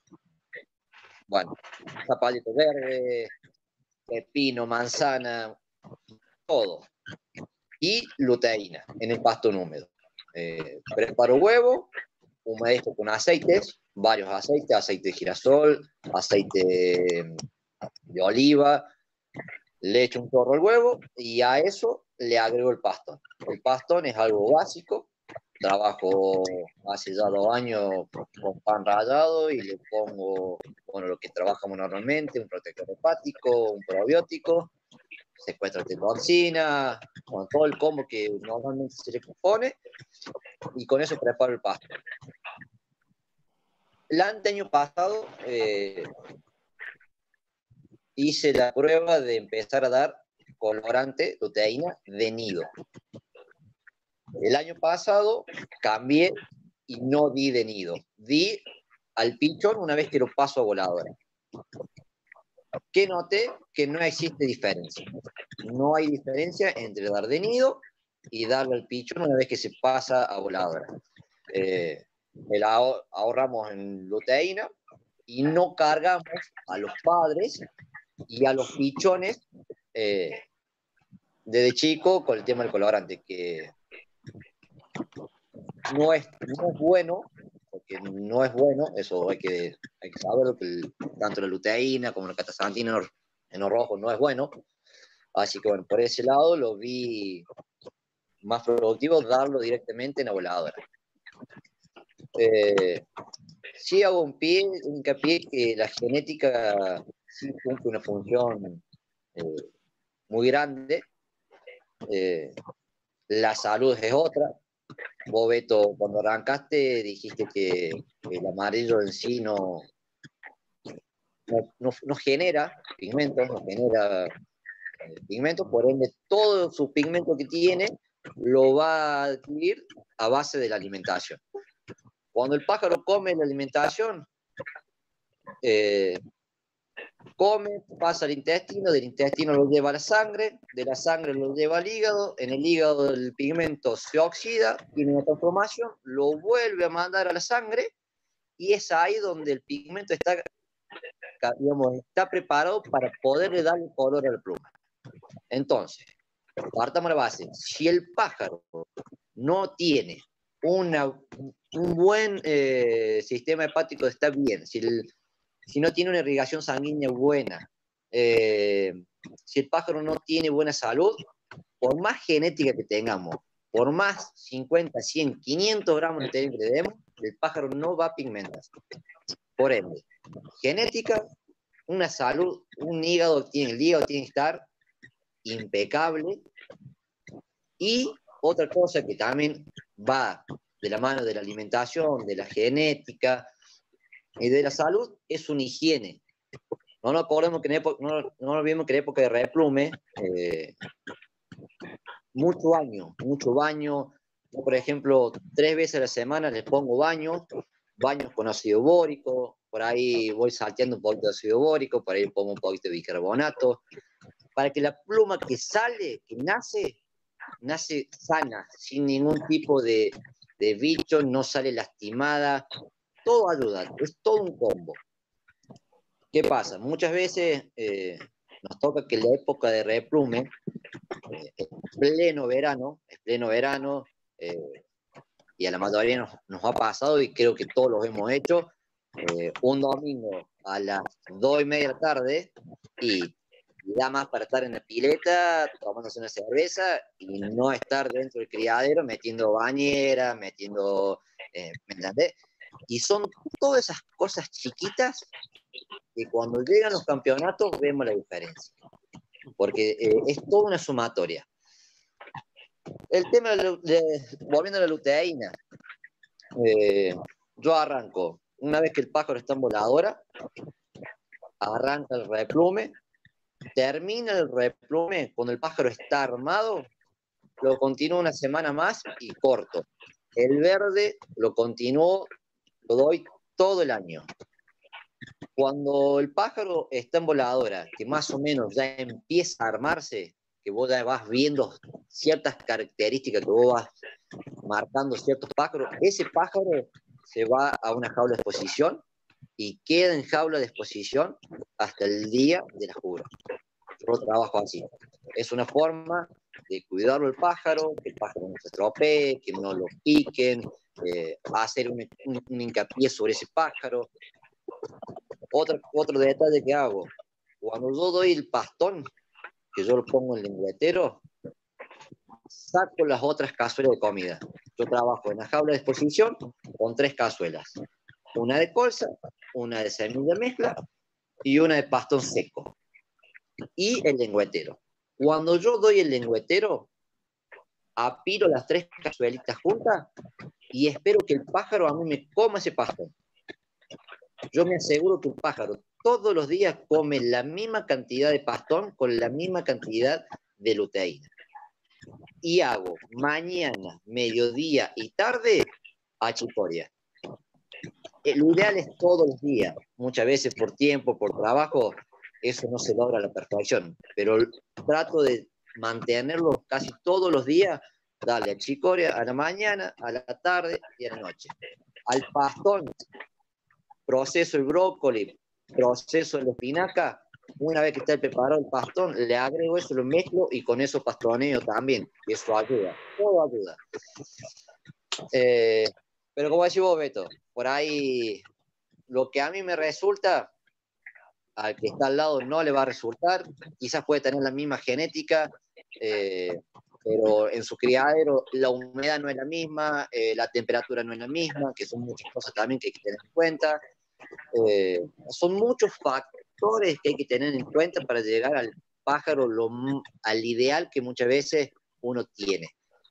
S10: bueno, zapallito verde, pepino, manzana, todo. Y luteína en el pasto húmedo. Eh, preparo huevo, humedezco con aceites, varios aceites, aceite de girasol, aceite de oliva, le echo un chorro al huevo y a eso le agrego el pastón. El pastón es algo básico, trabajo hace ya dos años con pan rallado y le pongo, bueno, lo que trabajamos normalmente, un protector hepático, un probiótico, secuestro de toxina, con todo el combo que normalmente se le pone, y con eso preparo el pastón. El año pasado eh, hice la prueba de empezar a dar colorante, luteína, de nido. El año pasado cambié y no di de nido. Di al pichón una vez que lo paso a voladora. ¿Qué noté? Que no existe diferencia. No hay diferencia entre dar de nido y darle al pichón una vez que se pasa a voladora. Eh, el ahor ahorramos en luteína y no cargamos a los padres y a los pichones eh, desde chico con el tema del colorante, que no es, no es bueno, porque no es bueno, eso hay que, hay que saberlo, que el, tanto la luteína como la catasantina en los rojos no es bueno. Así que bueno, por ese lado lo vi más productivo darlo directamente en la voladora. Eh, sí hago un pie, un hincapié que la genética sí cumple una función eh, muy grande. Eh, la salud es otra. Vos, Beto, cuando arrancaste dijiste que, que el amarillo en sí no, no, no, no genera pigmentos, no genera eh, pigmentos, por ende todo su pigmento que tiene lo va a adquirir a base de la alimentación. Cuando el pájaro come la alimentación, eh, come, pasa al intestino, del intestino lo lleva a la sangre, de la sangre lo lleva al hígado, en el hígado el pigmento se oxida, tiene una transformación, lo vuelve a mandar a la sangre, y es ahí donde el pigmento está, digamos, está preparado para poderle dar el color a la pluma. Entonces, partamos la base, si el pájaro no tiene una, un buen eh, sistema hepático, está bien, si el si no tiene una irrigación sanguínea buena, eh, si el pájaro no tiene buena salud, por más genética que tengamos, por más cincuenta, cien, quinientos gramos de luteína que le demos, el pájaro no va a pigmentar. Por ende, genética, una salud, un hígado, tiene, el hígado tiene que estar impecable, y otra cosa que también va de la mano de la alimentación, de la genética y de la salud, es una higiene. No nos acordemos que en época, no, no nos olvidemos que en época de replume, eh, mucho baño, mucho baño. Yo, por ejemplo, tres veces a la semana les pongo baños, baños con ácido bórico, por ahí voy salteando un poquito de ácido bórico, por ahí pongo un poquito de bicarbonato, para que la pluma que sale, que nace, nace sana, sin ningún tipo de, de bicho, no sale lastimada, todo ayuda, es todo un combo. ¿Qué pasa? Muchas veces eh, nos toca que en la época de replume, eh, es pleno verano, es pleno verano, eh, y a la mayoría nos, nos ha pasado, y creo que todos los hemos hecho, eh, un domingo a las dos y media de la tarde, y, y da más para estar en la pileta, tomándose una cerveza, y no estar dentro del criadero, metiendo bañera, metiendo, eh, ¿me entendés? Y son todas esas cosas chiquitas que cuando llegan los campeonatos vemos la diferencia, porque eh, es toda una sumatoria. El tema de, la, de volviendo a la luteína, eh, yo arranco, una vez que el pájaro está en voladora, arranca el replume, termina el replume, cuando el pájaro está armado, lo continúo una semana más y corto. El verde lo continúo, lo doy todo el año. Cuando el pájaro está en voladora, que más o menos ya empieza a armarse, que vos ya vas viendo ciertas características, que vos vas marcando ciertos pájaros, ese pájaro se va a una jaula de exposición y queda en jaula de exposición hasta el día de la jura. Yo trabajo así. Es una forma de cuidarlo el pájaro, que el pájaro no se estropee, que no lo piquen, eh, hacer un, un, un hincapié sobre ese pájaro. Otro, otro detalle que hago, cuando yo doy el pastón, que yo lo pongo en el lengüetero, saco las otras cazuelas de comida. Yo trabajo en la jaula de exposición con tres cazuelas. Una de colza, una de semilla mezcla y una de pastón seco. Y el lengüetero. Cuando yo doy el lengüetero, apiro las tres cazuelitas juntas y espero que el pájaro a mí me coma ese pastón. Yo me aseguro que el pájaro todos los días come la misma cantidad de pastón con la misma cantidad de luteína. Y hago mañana, mediodía y tarde achicoria. Lo ideal es todos los días. Muchas veces por tiempo, por trabajo, eso no se logra a la perfección. Pero trato de mantenerlo casi todos los días, darle achicoria a la mañana, a la tarde y a la noche. Al pastón, proceso el brócoli, proceso la espinaca, una vez que está preparado el pastón, le agrego eso, lo mezclo y con eso pastroneo también, y eso ayuda, todo ayuda. Eh, pero como decís vos, Beto, por ahí lo que a mí me resulta, al que está al lado no le va a resultar, quizás puede tener la misma genética, eh, pero en su criadero la humedad no es la misma, eh, la temperatura no es la misma, que son muchas cosas también que hay que tener en cuenta. Eh, son muchos factores que hay que tener en cuenta para llegar al pájaro, lo, al ideal que muchas veces uno tiene.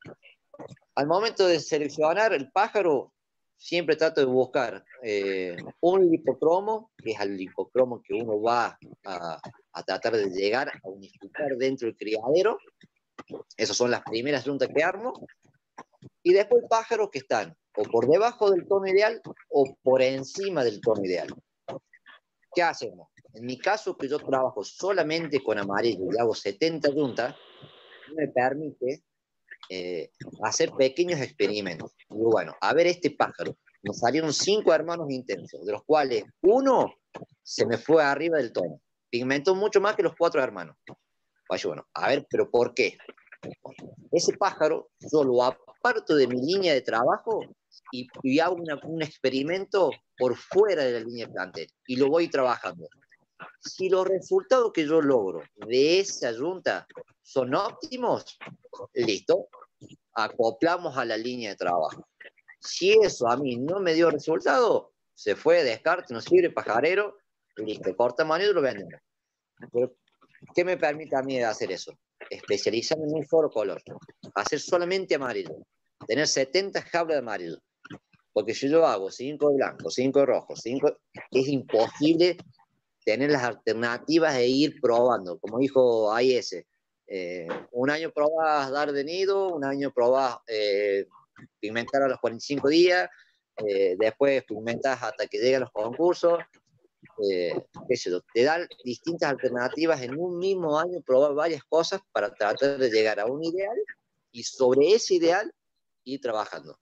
S10: Al momento de seleccionar el pájaro, siempre trato de buscar eh, un lipocromo, que es el lipocromo que uno va a, a tratar de llegar a unificar dentro del criadero. Esas son las primeras juntas que armo. Y después pájaros que están o por debajo del tono ideal o por encima del tono ideal. ¿Qué hacemos? En mi caso, que yo trabajo solamente con amarillo y hago setenta juntas, me permite eh, hacer pequeños experimentos. Y bueno, a ver este pájaro. Nos salieron cinco hermanos intensos, de los cuales uno se me fue arriba del tono. Pigmentó mucho más que los cuatro hermanos. Vaya, bueno, a ver, ¿pero por qué? Ese pájaro yo lo aparto de mi línea de trabajo y, y hago una, un experimento por fuera de la línea de plantel y lo voy trabajando. Si los resultados que yo logro de esa yunta son óptimos, listo, acoplamos a la línea de trabajo. Si eso a mí no me dio resultado, se fue, descarte, no sirve, pajarero, listo, corta mano y lo vendemos. Pero, ¿qué me permite a mí de hacer eso? Especializarme en un solo color, hacer solamente amarillo, tener setenta jaulas de amarillo, porque si yo hago cinco de blanco, cinco de rojo, cinco, es imposible tener las alternativas e ir probando, como dijo A I S, eh, un año probás dar de nido, un año probás eh, pigmentar a los cuarenta y cinco días, eh, después pigmentas hasta que lleguen los concursos. Eh, qué sé yo, te dan distintas alternativas en un mismo año, probar varias cosas para tratar de llegar a un ideal y sobre ese ideal ir trabajando.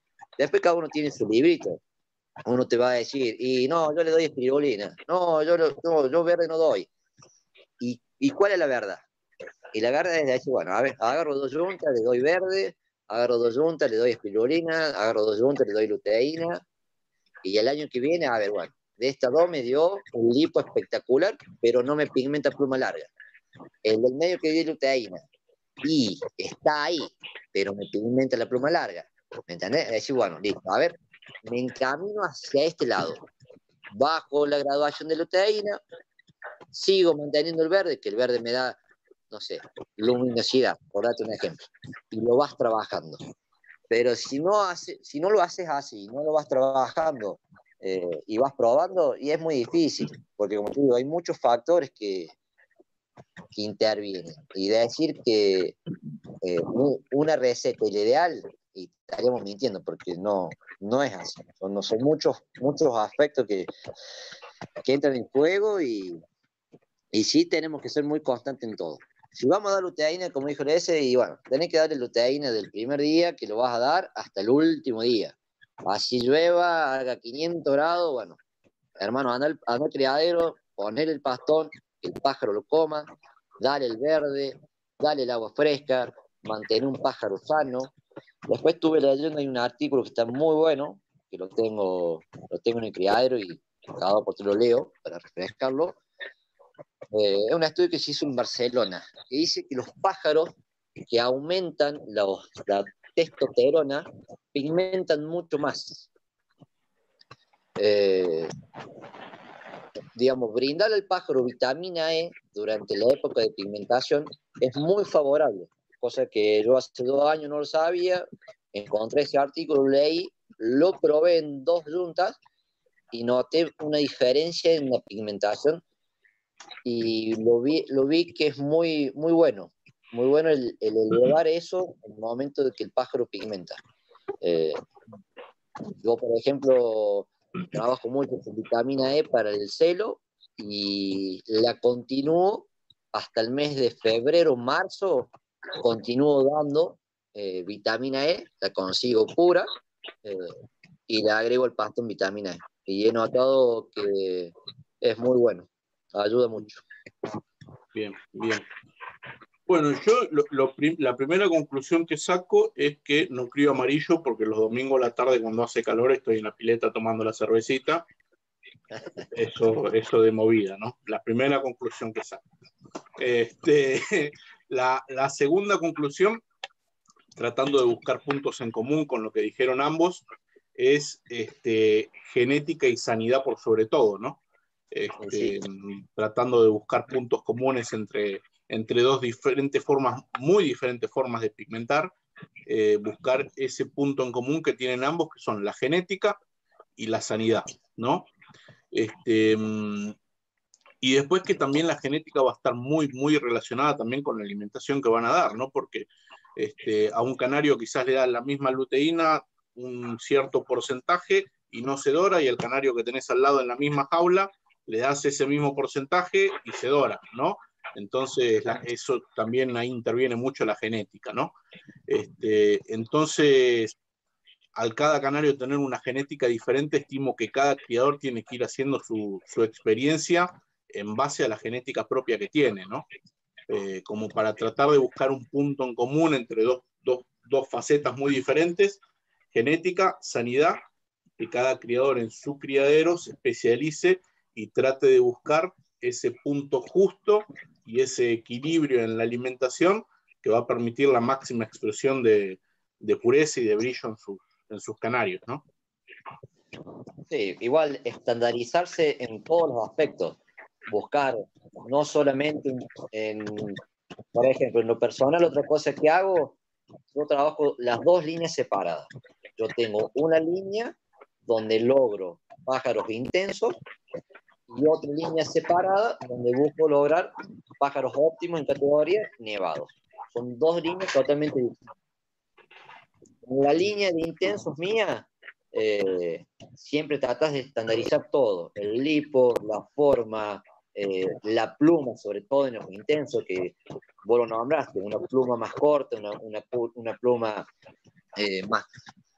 S10: Después cada uno tiene su librito. Uno te va a decir, y no, yo le doy espirulina, no, yo, no, yo verde no doy. ¿Y, ¿Y cuál es la verdad? Y la verdad es decir, bueno, a ver, agarro dos yuntas, le doy verde, agarro dos yuntas, le doy espirulina, agarro dos yuntas, le doy luteína, y el año que viene, a ver, bueno, de estas dos me dio un lipo espectacular, pero no me pigmenta pluma larga. El del medio que dio luteína, y está ahí, pero me pigmenta la pluma larga. ¿Me entendés? Es decir, bueno, listo, a ver, me encamino hacia este lado. Bajo la graduación de luteína, sigo manteniendo el verde, que el verde me da, no sé, luminosidad, por darte un ejemplo, y lo vas trabajando. Pero si no, hace, si no lo haces así, no lo vas trabajando eh, y vas probando, y es muy difícil, porque como te digo, hay muchos factores que, que intervienen. Y decir que eh, una receta es ideal, y estaríamos mintiendo, porque no, no es así. Son, son muchos, muchos aspectos que, que entran en juego y, y sí tenemos que ser muy constantes en todo. Si vamos a dar luteína, como dijo el ese, y bueno, tenés que darle luteína del primer día, que lo vas a dar hasta el último día. Así llueva, haga quinientos grados, bueno, hermano, anda al, anda al criadero, poner el pastón, que el pájaro lo coma, dale el verde, dale el agua fresca, mantener un pájaro sano. Después estuve leyendo, hay un artículo que está muy bueno, que lo tengo, lo tengo en el criadero y cada vez lo leo para refrescarlo. Eh, es un estudio que se hizo en Barcelona, que dice que los pájaros que aumentan los, la testosterona pigmentan mucho más. Eh, digamos, brindar al pájaro vitamina E durante la época de pigmentación es muy favorable, cosa que yo hace dos años no lo sabía, encontré ese artículo, leí, lo probé en dos yuntas y noté una diferencia en la pigmentación y lo vi, lo vi que es muy, muy bueno, muy bueno el, el elevar eso en el momento de que el pájaro pigmenta. Eh, yo, por ejemplo, trabajo mucho con vitamina E para el celo y la continúo hasta el mes de febrero, marzo, continúo dando eh, vitamina E, la consigo pura eh, y le agrego el pasto en vitamina E. Y he notado que es muy bueno, ayuda mucho.
S1: Bien, bien. Bueno, yo lo, lo prim la primera conclusión que saco es que no crío amarillo porque los domingos a la tarde cuando hace calor estoy en la pileta tomando la cervecita. Eso, eso de movida, ¿no? La primera conclusión que saco. Este, la, la segunda conclusión, tratando de buscar puntos en común con lo que dijeron ambos, es este, genética y sanidad por sobre todo, ¿no? Este, sí. Tratando de buscar puntos comunes entre, entre dos diferentes formas, muy diferentes formas de pigmentar, eh, buscar ese punto en común que tienen ambos, que son la genética y la sanidad, ¿no? Este, y después que también la genética va a estar muy, muy relacionada también con la alimentación que van a dar, ¿no? Porque este, a un canario quizás le da la misma luteína, un cierto porcentaje, y no se dora, y al canario que tenés al lado en la misma jaula, le das ese mismo porcentaje y se dora, ¿no? Entonces, la, eso también ahí interviene mucho la genética, ¿no? Este, entonces, al cada canario tener una genética diferente, estimo que cada criador tiene que ir haciendo su, su experiencia en base a la genética propia que tiene, ¿no? Eh, como para tratar de buscar un punto en común entre dos, dos, dos facetas muy diferentes, genética, sanidad, que cada criador en su criadero se especialice y trate de buscar ese punto justo y ese equilibrio en la alimentación que va a permitir la máxima expresión de, de pureza y de brillo en, su, en sus canarios, ¿no?
S10: Sí, igual estandarizarse en todos los aspectos, buscar no solamente en, en, por ejemplo, en lo personal, otra cosa que hago, yo trabajo las dos líneas separadas. Yo tengo una línea donde logro pájaros intensos y otra línea separada donde busco lograr pájaros óptimos en categoría nevados. Son dos líneas totalmente distintas. En la línea de intensos mía, eh, siempre tratas de estandarizar todo, el lipo, la forma, eh, la pluma, sobre todo en los intensos, que vos lo nombraste, una pluma más corta, una, una, una pluma eh, más,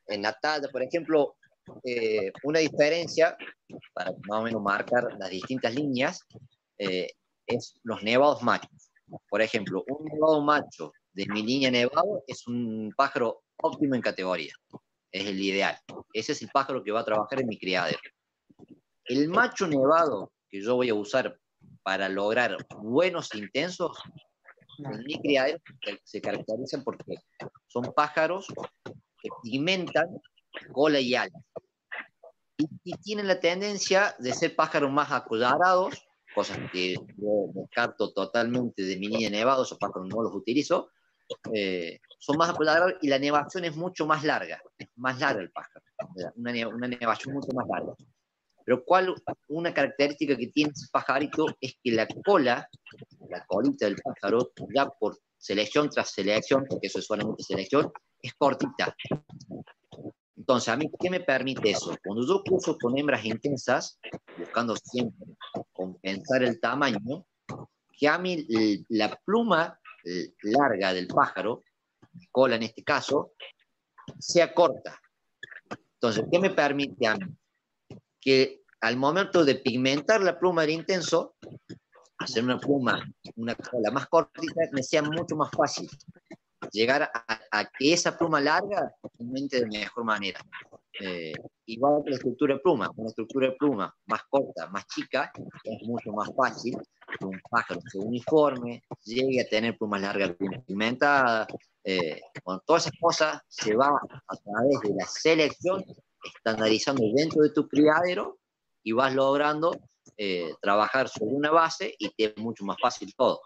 S10: en la talla, por ejemplo, eh, una diferencia, para más o menos marcar las distintas líneas, eh, es los nevados machos. Por ejemplo, un nevado macho de mi línea nevado es un pájaro óptimo en categoría. Es el ideal. Ese es el pájaro que va a trabajar en mi criadero. El macho nevado que yo voy a usar para lograr buenos intensos, en mi criadero se caracterizan porque son pájaros que pigmentan cola y alas. Y, y tienen la tendencia de ser pájaros más acolarados, cosas que yo descarto totalmente de mi línea nevado, esos pájaros no los utilizo. Eh, son más acolarados y la nevación es mucho más larga, es más larga el pájaro, una, neva, una nevación mucho más larga. Pero cuál, una característica que tiene ese pajarito es que la cola, la colita del pájaro, ya por selección tras selección, porque eso es solamente selección, es cortita. Entonces, ¿a mí qué me permite eso? Cuando yo cruzo con hembras intensas, buscando siempre compensar el tamaño, que a mí la pluma larga del pájaro, cola en este caso, sea corta. Entonces, ¿qué me permite a mí? Que al momento de pigmentar la pluma del intenso, hacer una pluma, una cola más cortita, me sea mucho más fácil llegar a, a que esa pluma larga pigmente de mejor manera. Eh, igual que la estructura de pluma, una estructura de pluma más corta, más chica, es mucho más fácil que un pájaro se uniforme, llegue a tener plumas largas bien pigmentadas. Eh, con todas esas cosas se va a través de la selección, estandarizando dentro de tu criadero y vas logrando eh, trabajar sobre una base y te es mucho más fácil todo.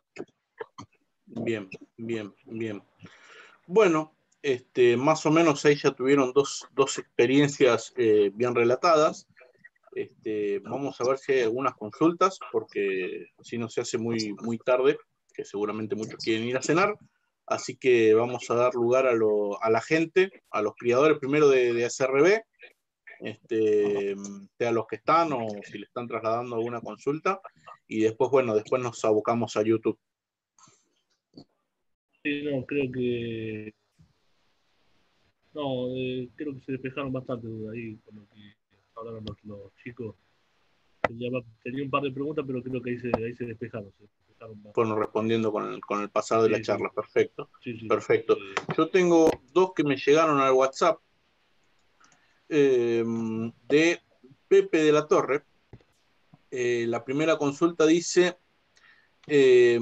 S1: Bien, bien, bien. Bueno, este, más o menos ahí ya tuvieron dos, dos experiencias eh, bien relatadas. Este, vamos a ver si hay algunas consultas, porque si no se hace muy, muy tarde, que seguramente muchos quieren ir a cenar. Así que vamos a dar lugar a, lo, a la gente, a los criadores primero de, de S R B, este, sea los que están o si le están trasladando alguna consulta. Y después, bueno, después nos abocamos a YouTube.
S3: Sí, no, creo que. No, eh, creo que se despejaron bastante dudas ahí con lo que hablaron los, los chicos. Tenía, tenía un par de preguntas, pero creo que ahí se, ahí se despejaron. Se despejaron
S1: Fueron respondiendo con el, con el pasado de
S3: sí,
S1: la charla.
S3: Sí.
S1: Perfecto.
S3: Sí, sí.
S1: Perfecto.
S3: Eh,
S1: Yo tengo dos que me llegaron al WhatsApp eh, de Pepe de la Torre. Eh, la primera consulta dice. Eh,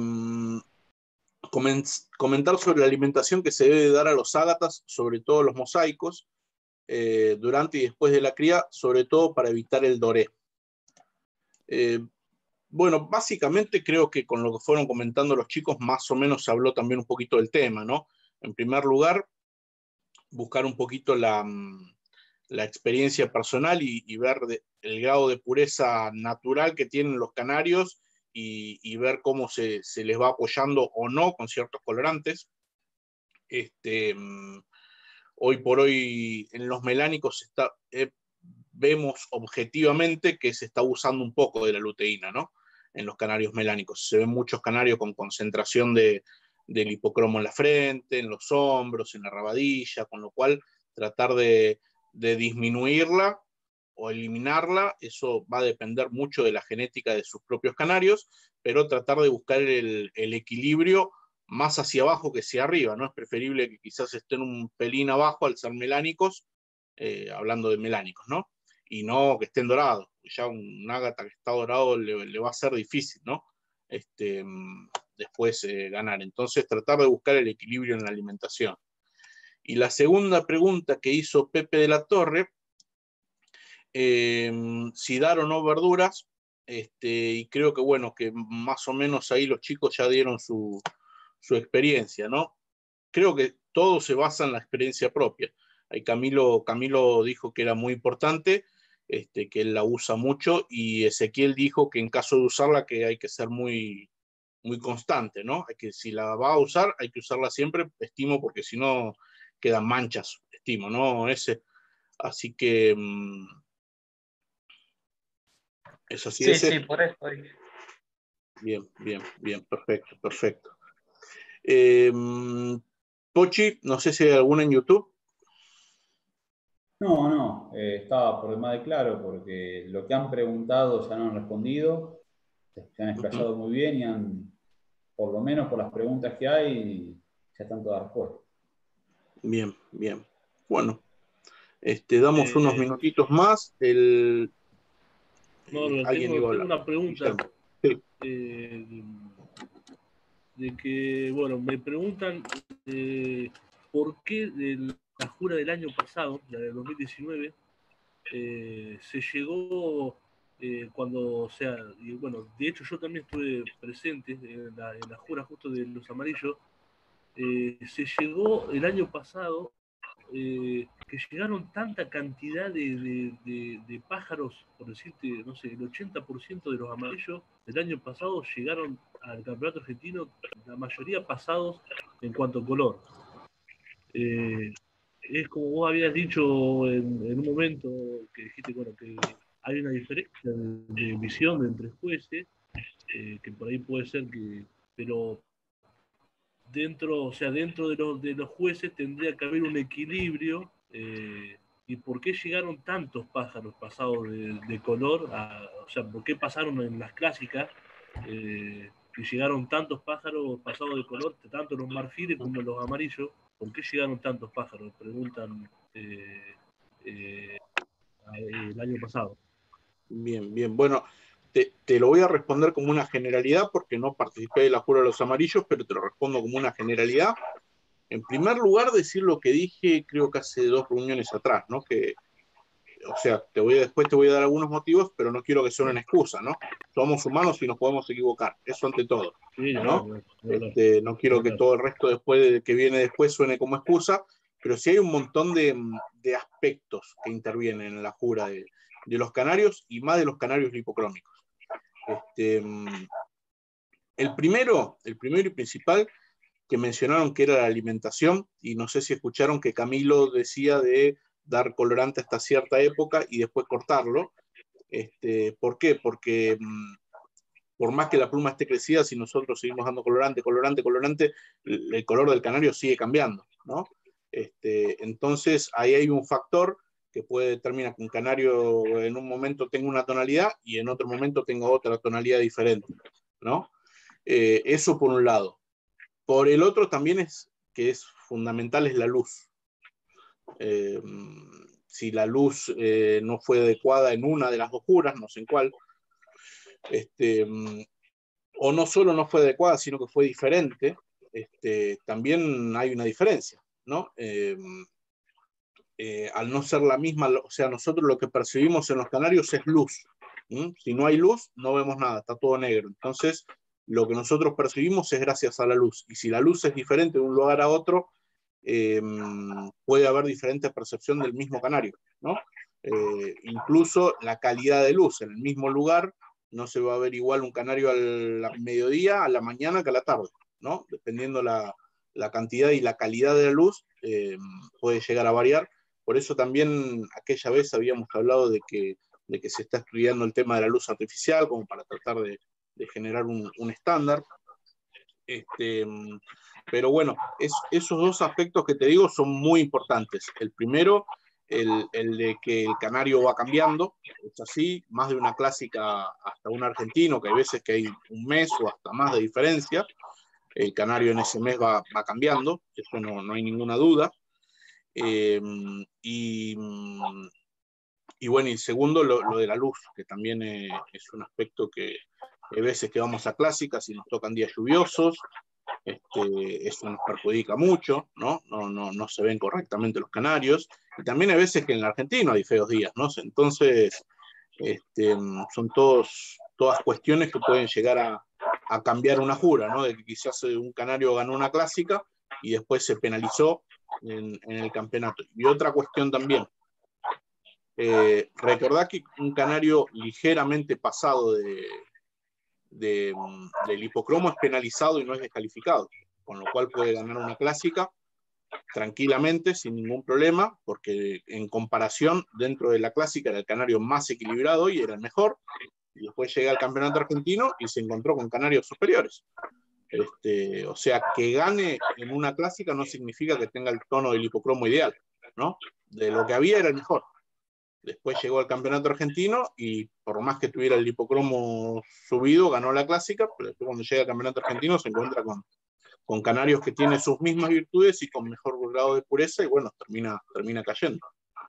S1: comentar sobre la alimentación que se debe dar a los ágatas, sobre todo los mosaicos, eh, durante y después de la cría, sobre todo para evitar el doré. Eh, bueno, básicamente creo que con lo que fueron comentando los chicos, más o menos se habló también un poquito del tema, ¿no? En primer lugar, buscar un poquito la, la experiencia personal y, y ver de, el grado de pureza natural que tienen los canarios y, y ver cómo se, se les va apoyando o no con ciertos colorantes. Este, hoy por hoy en los melánicos está, eh, vemos objetivamente que se está usando un poco de la luteína, ¿no? En los canarios melánicos. Se ven muchos canarios con concentración de, del hipocromo en la frente, en los hombros, en la rabadilla, con lo cual tratar de, de disminuirla o eliminarla, eso va a depender mucho de la genética de sus propios canarios, pero tratar de buscar el, el equilibrio más hacia abajo que hacia arriba, ¿no? Es preferible que quizás estén un pelín abajo al ser melánicos, eh, hablando de melánicos, ¿no? Y no que estén dorados. Ya un ágata que está dorado le, le va a ser difícil, ¿no? Este, después eh, ganar. Entonces, tratar de buscar el equilibrio en la alimentación. Y la segunda pregunta que hizo Pepe de la Torre, eh, si dar o no verduras, este, y creo que bueno, que más o menos ahí los chicos ya dieron su, su experiencia, ¿no? Creo que todo se basa en la experiencia propia. Ahí Camilo, Camilo dijo que era muy importante, este, que él la usa mucho, y Ezequiel dijo que en caso de usarla que hay que ser muy, muy constante, ¿no? Hay que, si la va a usar, hay que usarla siempre, estimo, porque si no quedan manchas, estimo, ¿no? Ese, así que mmm, es así.
S9: Sí,
S1: ese.
S9: sí, por eso.
S1: Bien, bien, bien, perfecto, perfecto. Eh, Pochi, no sé si hay alguna en YouTube.
S7: No, no, eh, estaba por demás de claro, porque lo que han preguntado ya no han respondido, se han expresado muy bien y han, por lo menos por las preguntas que hay, ya están todas respuestas.
S1: Bien, bien. Bueno, este, damos
S3: Eh,
S1: unos minutitos más. El,
S3: No,
S1: eh,
S3: no,
S1: alguien iba
S3: tengo,
S1: a
S3: tengo
S1: hablar.
S3: una pregunta.
S1: Sí.
S3: Eh, de que, bueno, me preguntan eh, por qué de la jura del año pasado, la del dos mil diecinueve, eh, se llegó eh, cuando, o sea, y bueno, de hecho yo también estuve presente en la, en la jura justo de los amarillos, eh, se llegó el año pasado eh, que llegaron tanta cantidad de, de, de, de pájaros, por decirte, no sé, el ochenta por ciento de los amarillos del año pasado llegaron al campeonato argentino, la mayoría pasados en cuanto a color. Eh, es como vos habías dicho en, en un momento que dijiste, bueno, que hay una diferencia de, de visión entre jueces, eh, que por ahí puede ser que, pero dentro, o sea, dentro de los, de los jueces tendría que haber un equilibrio. Eh, ¿Y por qué llegaron tantos pájaros pasados de, de color? A, o sea, ¿por qué pasaron en las clásicas eh, que llegaron tantos pájaros pasados de color, tanto los marfiles como los amarillos? ¿Por qué llegaron tantos pájaros? Preguntan eh, eh, el año pasado.
S1: Bien, bien. Bueno, te, te lo voy a responder como una generalidad porque no participé de la jura de los amarillos, pero te lo respondo como una generalidad. En primer lugar, decir lo que dije, creo que hace dos reuniones atrás, ¿no? Que, o sea, te voy a, después te voy a dar algunos motivos, pero no quiero que sea una excusa, ¿no? Somos humanos y nos podemos equivocar, eso ante todo, ¿no? Este, no quiero que todo el resto después de, que viene después suene como excusa, pero sí hay un montón de, de aspectos que intervienen en la jura de, de los canarios y más de los canarios lipocrómicos. Este, el primero, el primero y principal que mencionaron que era la alimentación, y no sé si escucharon que Camilo decía de dar colorante hasta cierta época y después cortarlo. Este, ¿por qué? Porque mmm, por más que la pluma esté crecida, si nosotros seguimos dando colorante, colorante, colorante, el, el color del canario sigue cambiando, ¿no? Este, entonces, ahí hay un factor que puede determinar que un canario en un momento tenga una tonalidad y en otro momento tenga otra tonalidad diferente, ¿no? Eh, eso por un lado. Por el otro también es que es fundamental es la luz. Eh, si la luz eh, no fue adecuada en una de las dos juras, no sé en cuál, este, o no solo no fue adecuada, sino que fue diferente, este, también hay una diferencia, ¿no? Eh, eh, al no ser la misma, o sea, nosotros lo que percibimos en los canarios es luz. ¿Mm? Si no hay luz, no vemos nada, está todo negro. Entonces, lo que nosotros percibimos es gracias a la luz. Y si la luz es diferente de un lugar a otro, eh, puede haber diferente percepción del mismo canario, ¿no? Eh, incluso la calidad de luz en el mismo lugar no se va a ver igual un canario al mediodía, a la mañana que a la tarde, ¿no? Dependiendo la, la cantidad y la calidad de la luz, eh, puede llegar a variar. Por eso también aquella vez habíamos hablado de que, de que se está estudiando el tema de la luz artificial como para tratar de, de generar un, un estándar. Este, pero bueno, es, esos dos aspectos que te digo son muy importantes. El primero, el, el de que el canario va cambiando, es así, más de una clásica hasta un argentino, que hay veces que hay un mes o hasta más de diferencia. El canario en ese mes va, va cambiando, eso no, no hay ninguna duda. Eh, y, y bueno, y segundo, lo, lo de la luz, que también eh, es un aspecto que hay veces que vamos a clásicas y nos tocan días lluviosos, este, eso nos perjudica mucho, ¿no? No, no, no se ven correctamente los canarios, y también hay veces que en la Argentina hay feos días, ¿no? Entonces, este, son todos, todas cuestiones que pueden llegar a, a cambiar una jura, ¿no? De que quizás un canario ganó una clásica y después se penalizó en, en el campeonato. Y otra cuestión también, eh, recordad que un canario ligeramente pasado de, de, del hipocromo es penalizado y no es descalificado, con lo cual puede ganar una clásica tranquilamente, sin ningún problema, porque en comparación, dentro de la clásica era el canario más equilibrado y era el mejor, y después llega al campeonato argentino y se encontró con canarios superiores. Este, o sea, que gane en una clásica no significa que tenga el tono del hipocromo ideal, ¿no? De lo que había era el mejor. Después llegó al campeonato argentino y por más que tuviera el hipocromo subido, ganó la clásica, pero después cuando llega al campeonato argentino se encuentra con, con canarios que tienen sus mismas virtudes y con mejor grado de pureza y bueno, termina, termina cayendo.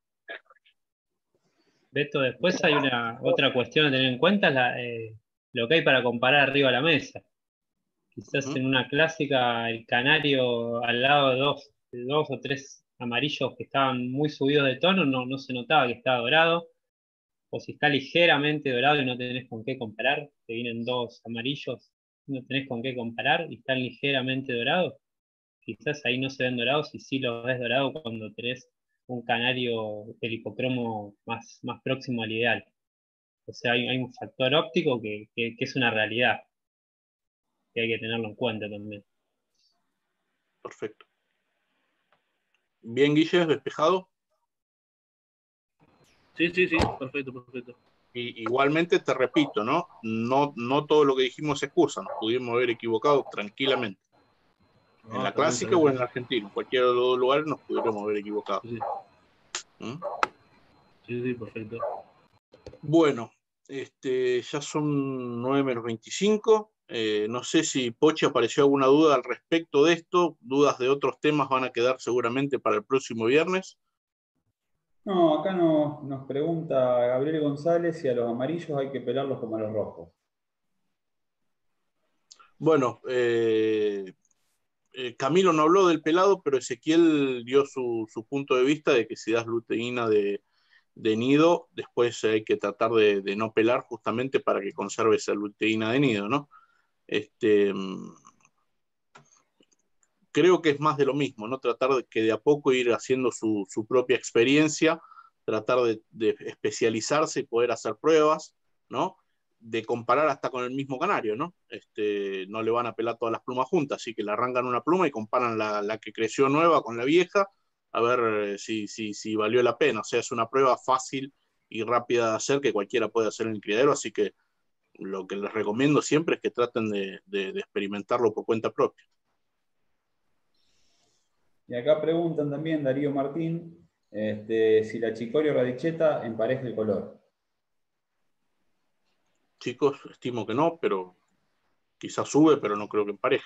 S5: Beto, después hay una otra cuestión a tener en cuenta, es la, eh, lo que hay para comparar arriba de la mesa. Quizás uh-huh. en una clásica el canario al lado de dos, de dos o tres amarillos que estaban muy subidos de tono, no, no se notaba que estaba dorado, o si está ligeramente dorado y no tenés con qué comparar, te vienen dos amarillos, no tenés con qué comparar y están ligeramente dorados, quizás ahí no se ven dorados y sí los ves dorados cuando tenés un canario del hipocromo más, más próximo al ideal. O sea, hay, hay un factor óptico que, que, que es una realidad, que hay que tenerlo en cuenta también.
S1: Perfecto. Bien, Guille, despejado.
S3: Sí, sí, sí, perfecto, perfecto.
S1: Y, igualmente te repito, ¿no? No, no todo lo que dijimos se excusa, nos pudimos haber equivocado tranquilamente. En
S3: No,
S1: la
S3: también,
S1: clásica
S3: también,
S1: o en el argentino, en cualquier de los dos lugares nos pudiéramos haber equivocado.
S3: Sí,
S1: ¿Mm?
S3: sí, sí, perfecto.
S1: Bueno, este, ya son nueve menos veinticinco. Eh, no sé si Pochi apareció alguna duda al respecto de esto. Dudas de otros temas van a quedar seguramente para el próximo viernes.
S7: No, acá nos, nos pregunta Gabriel González si a los amarillos hay que pelarlos como a los rojos.
S1: Bueno, eh, eh, Camilo no habló del pelado, pero Ezequiel dio su, su punto de vista de que si das luteína de, de nido, después hay que tratar de, de no pelar justamente para que conserve esa luteína de nido, ¿no? Este, creo que es más de lo mismo, ¿no? Tratar de que de a poco ir haciendo su, su propia experiencia, tratar de, de especializarse y poder hacer pruebas, ¿no? De comparar hasta con el mismo canario, ¿no? Este, no le van a pelar todas las plumas juntas, así que le arrancan una pluma y comparan la, la que creció nueva con la vieja, a ver si, si, si valió la pena. O sea, es una prueba fácil y rápida de hacer que cualquiera puede hacer en el criadero, así que lo que les recomiendo siempre es que traten de, de, de experimentarlo por cuenta propia.
S7: Y acá preguntan también Darío Martín este, si la chicoria radicheta empareja el color.
S1: Chicos, estimo que no, pero quizás sube, pero no creo que empareje.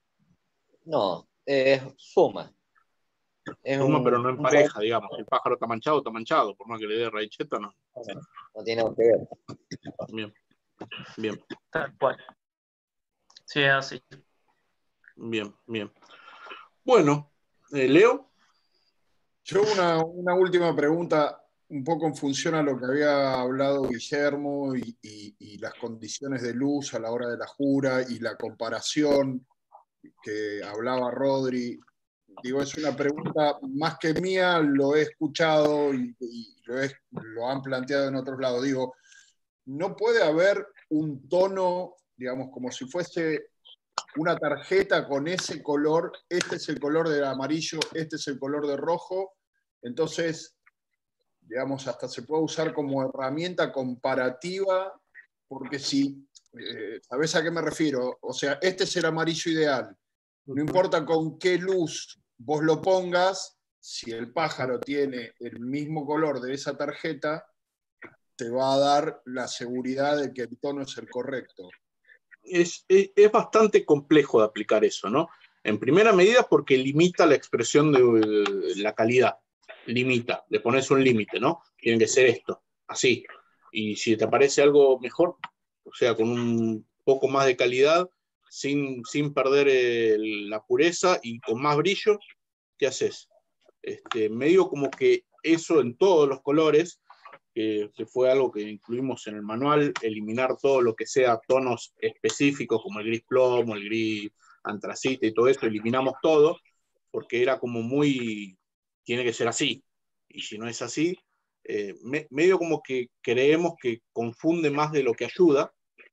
S10: No, eh, suma. Es
S1: suma,
S10: un,
S1: pero no empareja, digamos. El pájaro está manchado, está manchado. Por más que le dé radicheta, no.
S10: No, no tiene nada que ver.
S1: Bien. Bien.
S9: Tal cual. Sí, es así.
S1: Bien, bien. Bueno, eh, Leo.
S8: Yo una, una última pregunta, un poco en función a lo que había hablado Guillermo y, y, y las condiciones de luz a la hora de la jura y la comparación que hablaba Rodri. Digo, es una pregunta más que mía, lo he escuchado y, y lo, he, lo han planteado en otros lados. Digo, no puede haber un tono, digamos, como si fuese una tarjeta con ese color, este es el color del amarillo, este es el color de rojo, entonces, digamos, hasta se puede usar como herramienta comparativa, porque si, eh, ¿sabés a qué me refiero? O sea, este es el amarillo ideal, no importa con qué luz vos lo pongas, si el pájaro tiene el mismo color de esa tarjeta, te va a dar la seguridad de que el tono es el correcto.
S1: Es, es, es bastante complejo de aplicar eso, ¿no? En primera medida porque limita la expresión de, de la calidad. Limita, le pones un límite, ¿no? Tiene que ser esto, así. Y si te parece algo mejor, o sea, con un poco más de calidad, sin, sin perder el, la pureza y con más brillo, ¿qué haces? Este, medio como que eso en todos los colores, que, que fue algo que incluimos en el manual, eliminar todo lo que sea tonos específicos como el gris plomo, el gris antracita y todo eso, eliminamos todo, porque era como muy, tiene que ser así, y si no es así, eh, me, medio como que creemos que confunde más de lo que ayuda.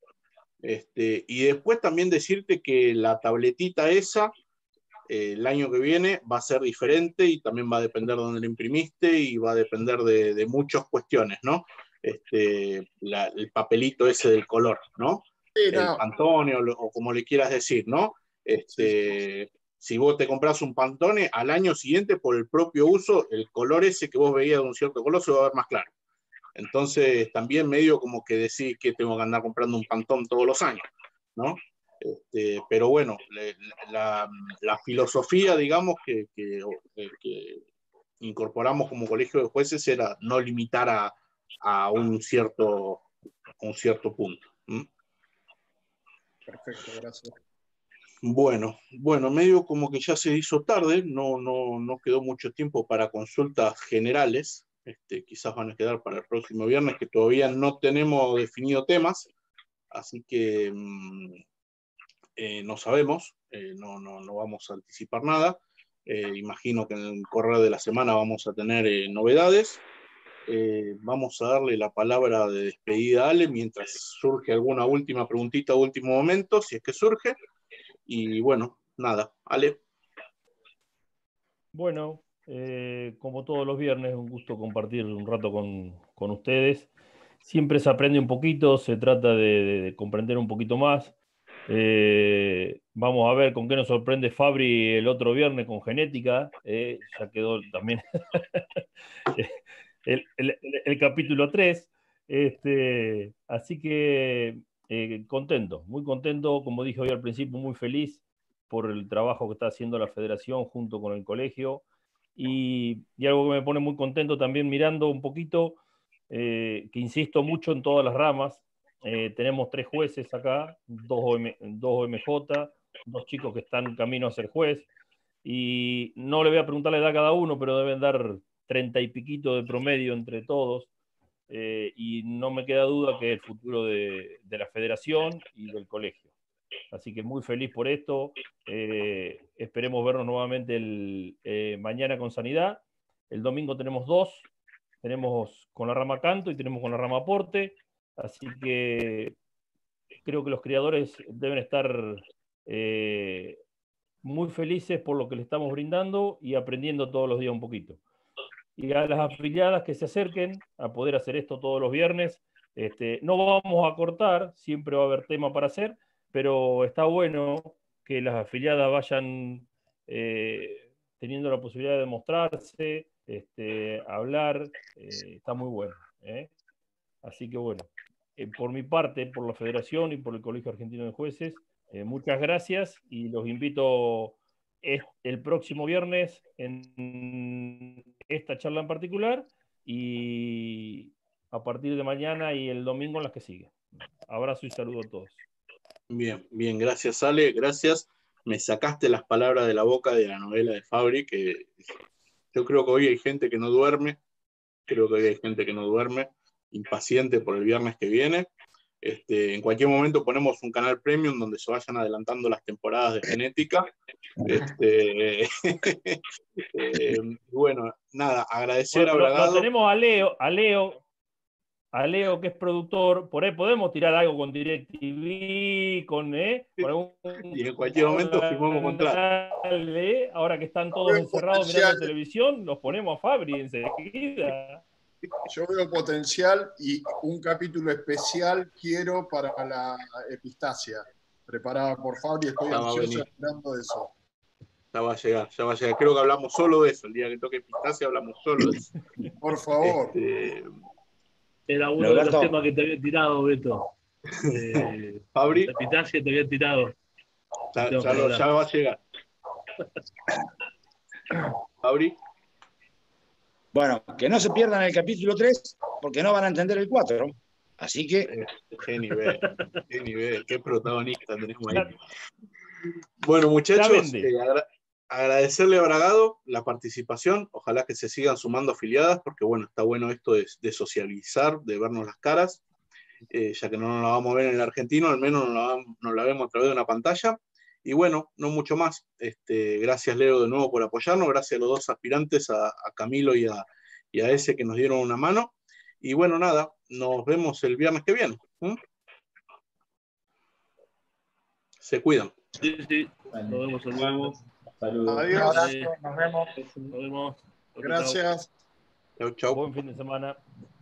S1: Este, y después también decirte que la tabletita esa, eh, el año que viene va a ser diferente y también va a depender de dónde la imprimiste y va a depender de, de muchas cuestiones, ¿no? Este, la, el papelito ese del color, ¿no?
S8: Sí, no.
S1: El Pantone o, o como le quieras decir, ¿no? Este, sí, sí. si vos te compras un Pantone, al año siguiente, por el propio uso, el color ese que vos veías de un cierto color se va a ver más claro. Entonces, también medio como que decís que tengo que andar comprando un Pantone todos los años, ¿no? Este, pero bueno, le, la, la filosofía, digamos, que, que, que incorporamos como colegio de jueces era no limitar a, a un, cierto, un cierto punto. ¿Mm?
S8: Perfecto, gracias.
S1: Bueno, bueno, medio como que ya se hizo tarde, no, no, no quedó mucho tiempo para consultas generales, este, quizás van a quedar para el próximo viernes, que todavía no tenemos definido temas, así que mmm, eh, no sabemos, eh, no, no, no vamos a anticipar nada, eh, imagino que en el correo de la semana vamos a tener eh, novedades. Eh, vamos a darle la palabra de despedida a Ale mientras surge alguna última preguntita a último momento, si es que surge. Y bueno, nada, Ale.
S2: Bueno, eh, como todos los viernes, un gusto compartir un rato con, con ustedes. Siempre se aprende un poquito, se trata de, de, de comprender un poquito más. Eh, vamos a ver con qué nos sorprende Fabri el otro viernes con genética. Eh, ya quedó también el, el, el capítulo tres. Este, así que eh, contento, muy contento, como dije hoy al principio, muy feliz por el trabajo que está haciendo la federación junto con el colegio. Y, y algo que me pone muy contento también mirando un poquito, eh, que insisto mucho en todas las ramas. Eh, tenemos tres jueces acá, dos, O M, dos O M J, dos chicos que están camino a ser juez, y no le voy a preguntar la edad a cada uno, pero deben dar treinta y piquito de promedio entre todos, eh, y no me queda duda que es el futuro de, de la federación y del colegio. Así que muy feliz por esto, eh, esperemos vernos nuevamente el, eh, mañana con Sanidad, el domingo tenemos dos, tenemos con la rama canto y tenemos con la rama aporte. Así que creo que los criadores deben estar eh, muy felices por lo que le estamos brindando y aprendiendo todos los días un poquito. Y a las afiliadas que se acerquen a poder hacer esto todos los viernes, este, no vamos a cortar, siempre va a haber tema para hacer, pero está bueno que las afiliadas vayan eh, teniendo la posibilidad de mostrarse, este, hablar, eh, está muy bueno, ¿eh? Así que bueno, eh, por mi parte, por la Federación y por el Colegio Argentino de Jueces, eh, muchas gracias y los invito el próximo viernes en esta charla en particular y a partir de mañana y el domingo en las que siguen. Abrazo y saludo a todos.
S1: Bien, bien, gracias Ale, gracias. Me sacaste las palabras de la boca de la novela de Fabri, que yo creo que hoy hay gente que no duerme, creo que hoy hay gente que no duerme, impaciente por el viernes que viene. Este, en cualquier momento ponemos un canal premium donde se vayan adelantando las temporadas de genética. Este, eh, bueno, nada, agradecer
S2: bueno,
S1: a Bragado.
S2: Lo, lo tenemos a Leo, a Leo, a Leo que es productor, por ahí podemos tirar algo con DirecTV, con, eh, con algún,
S1: y en cualquier momento firmamos contrato.
S2: Eh, ahora que están todos encerrados mirando televisión, los ponemos a Fabri enseguida.
S8: Yo veo potencial y un capítulo especial quiero para la epistasia, preparada por Fabri, estoy
S1: ya
S8: ansioso esperando eso.
S1: Ya va a llegar, ya va a llegar. Creo que hablamos solo de eso. El día que toque epistasia hablamos solo de eso.
S8: Por favor.
S1: Este...
S3: Era uno de los temas que te había tirado, Beto. Eh,
S1: Fabri.
S3: La epistasia te había tirado.
S1: Ya, ya, lo, ya va a llegar. Fabri.
S4: Bueno, que no se pierdan el capítulo tres, porque no van a entender el cuatro. Así que...
S1: Eh, qué nivel, qué nivel, qué protagonista tenemos ahí. Bueno, muchachos, eh, agra agradecerle a Bragado la participación. Ojalá que se sigan sumando afiliadas, porque bueno, está bueno esto de, de socializar, de vernos las caras. Eh, ya que no nos la vamos a ver en el argentino, al menos nos la, nos la vemos a través de una pantalla. Y bueno, no mucho más. Este, gracias, Leo, de nuevo por apoyarnos. Gracias a los dos aspirantes, a, a Camilo y a, y a ese que nos dieron una mano. Y bueno, nada, nos vemos el viernes que viene. ¿Mm? Se cuidan.
S3: Sí, sí. Nos vemos, nos vemos.
S7: Saludos.
S8: Adiós.
S9: Nos vemos.
S3: Nos vemos.
S8: Gracias.
S1: Chau, chau.
S2: Buen fin de semana.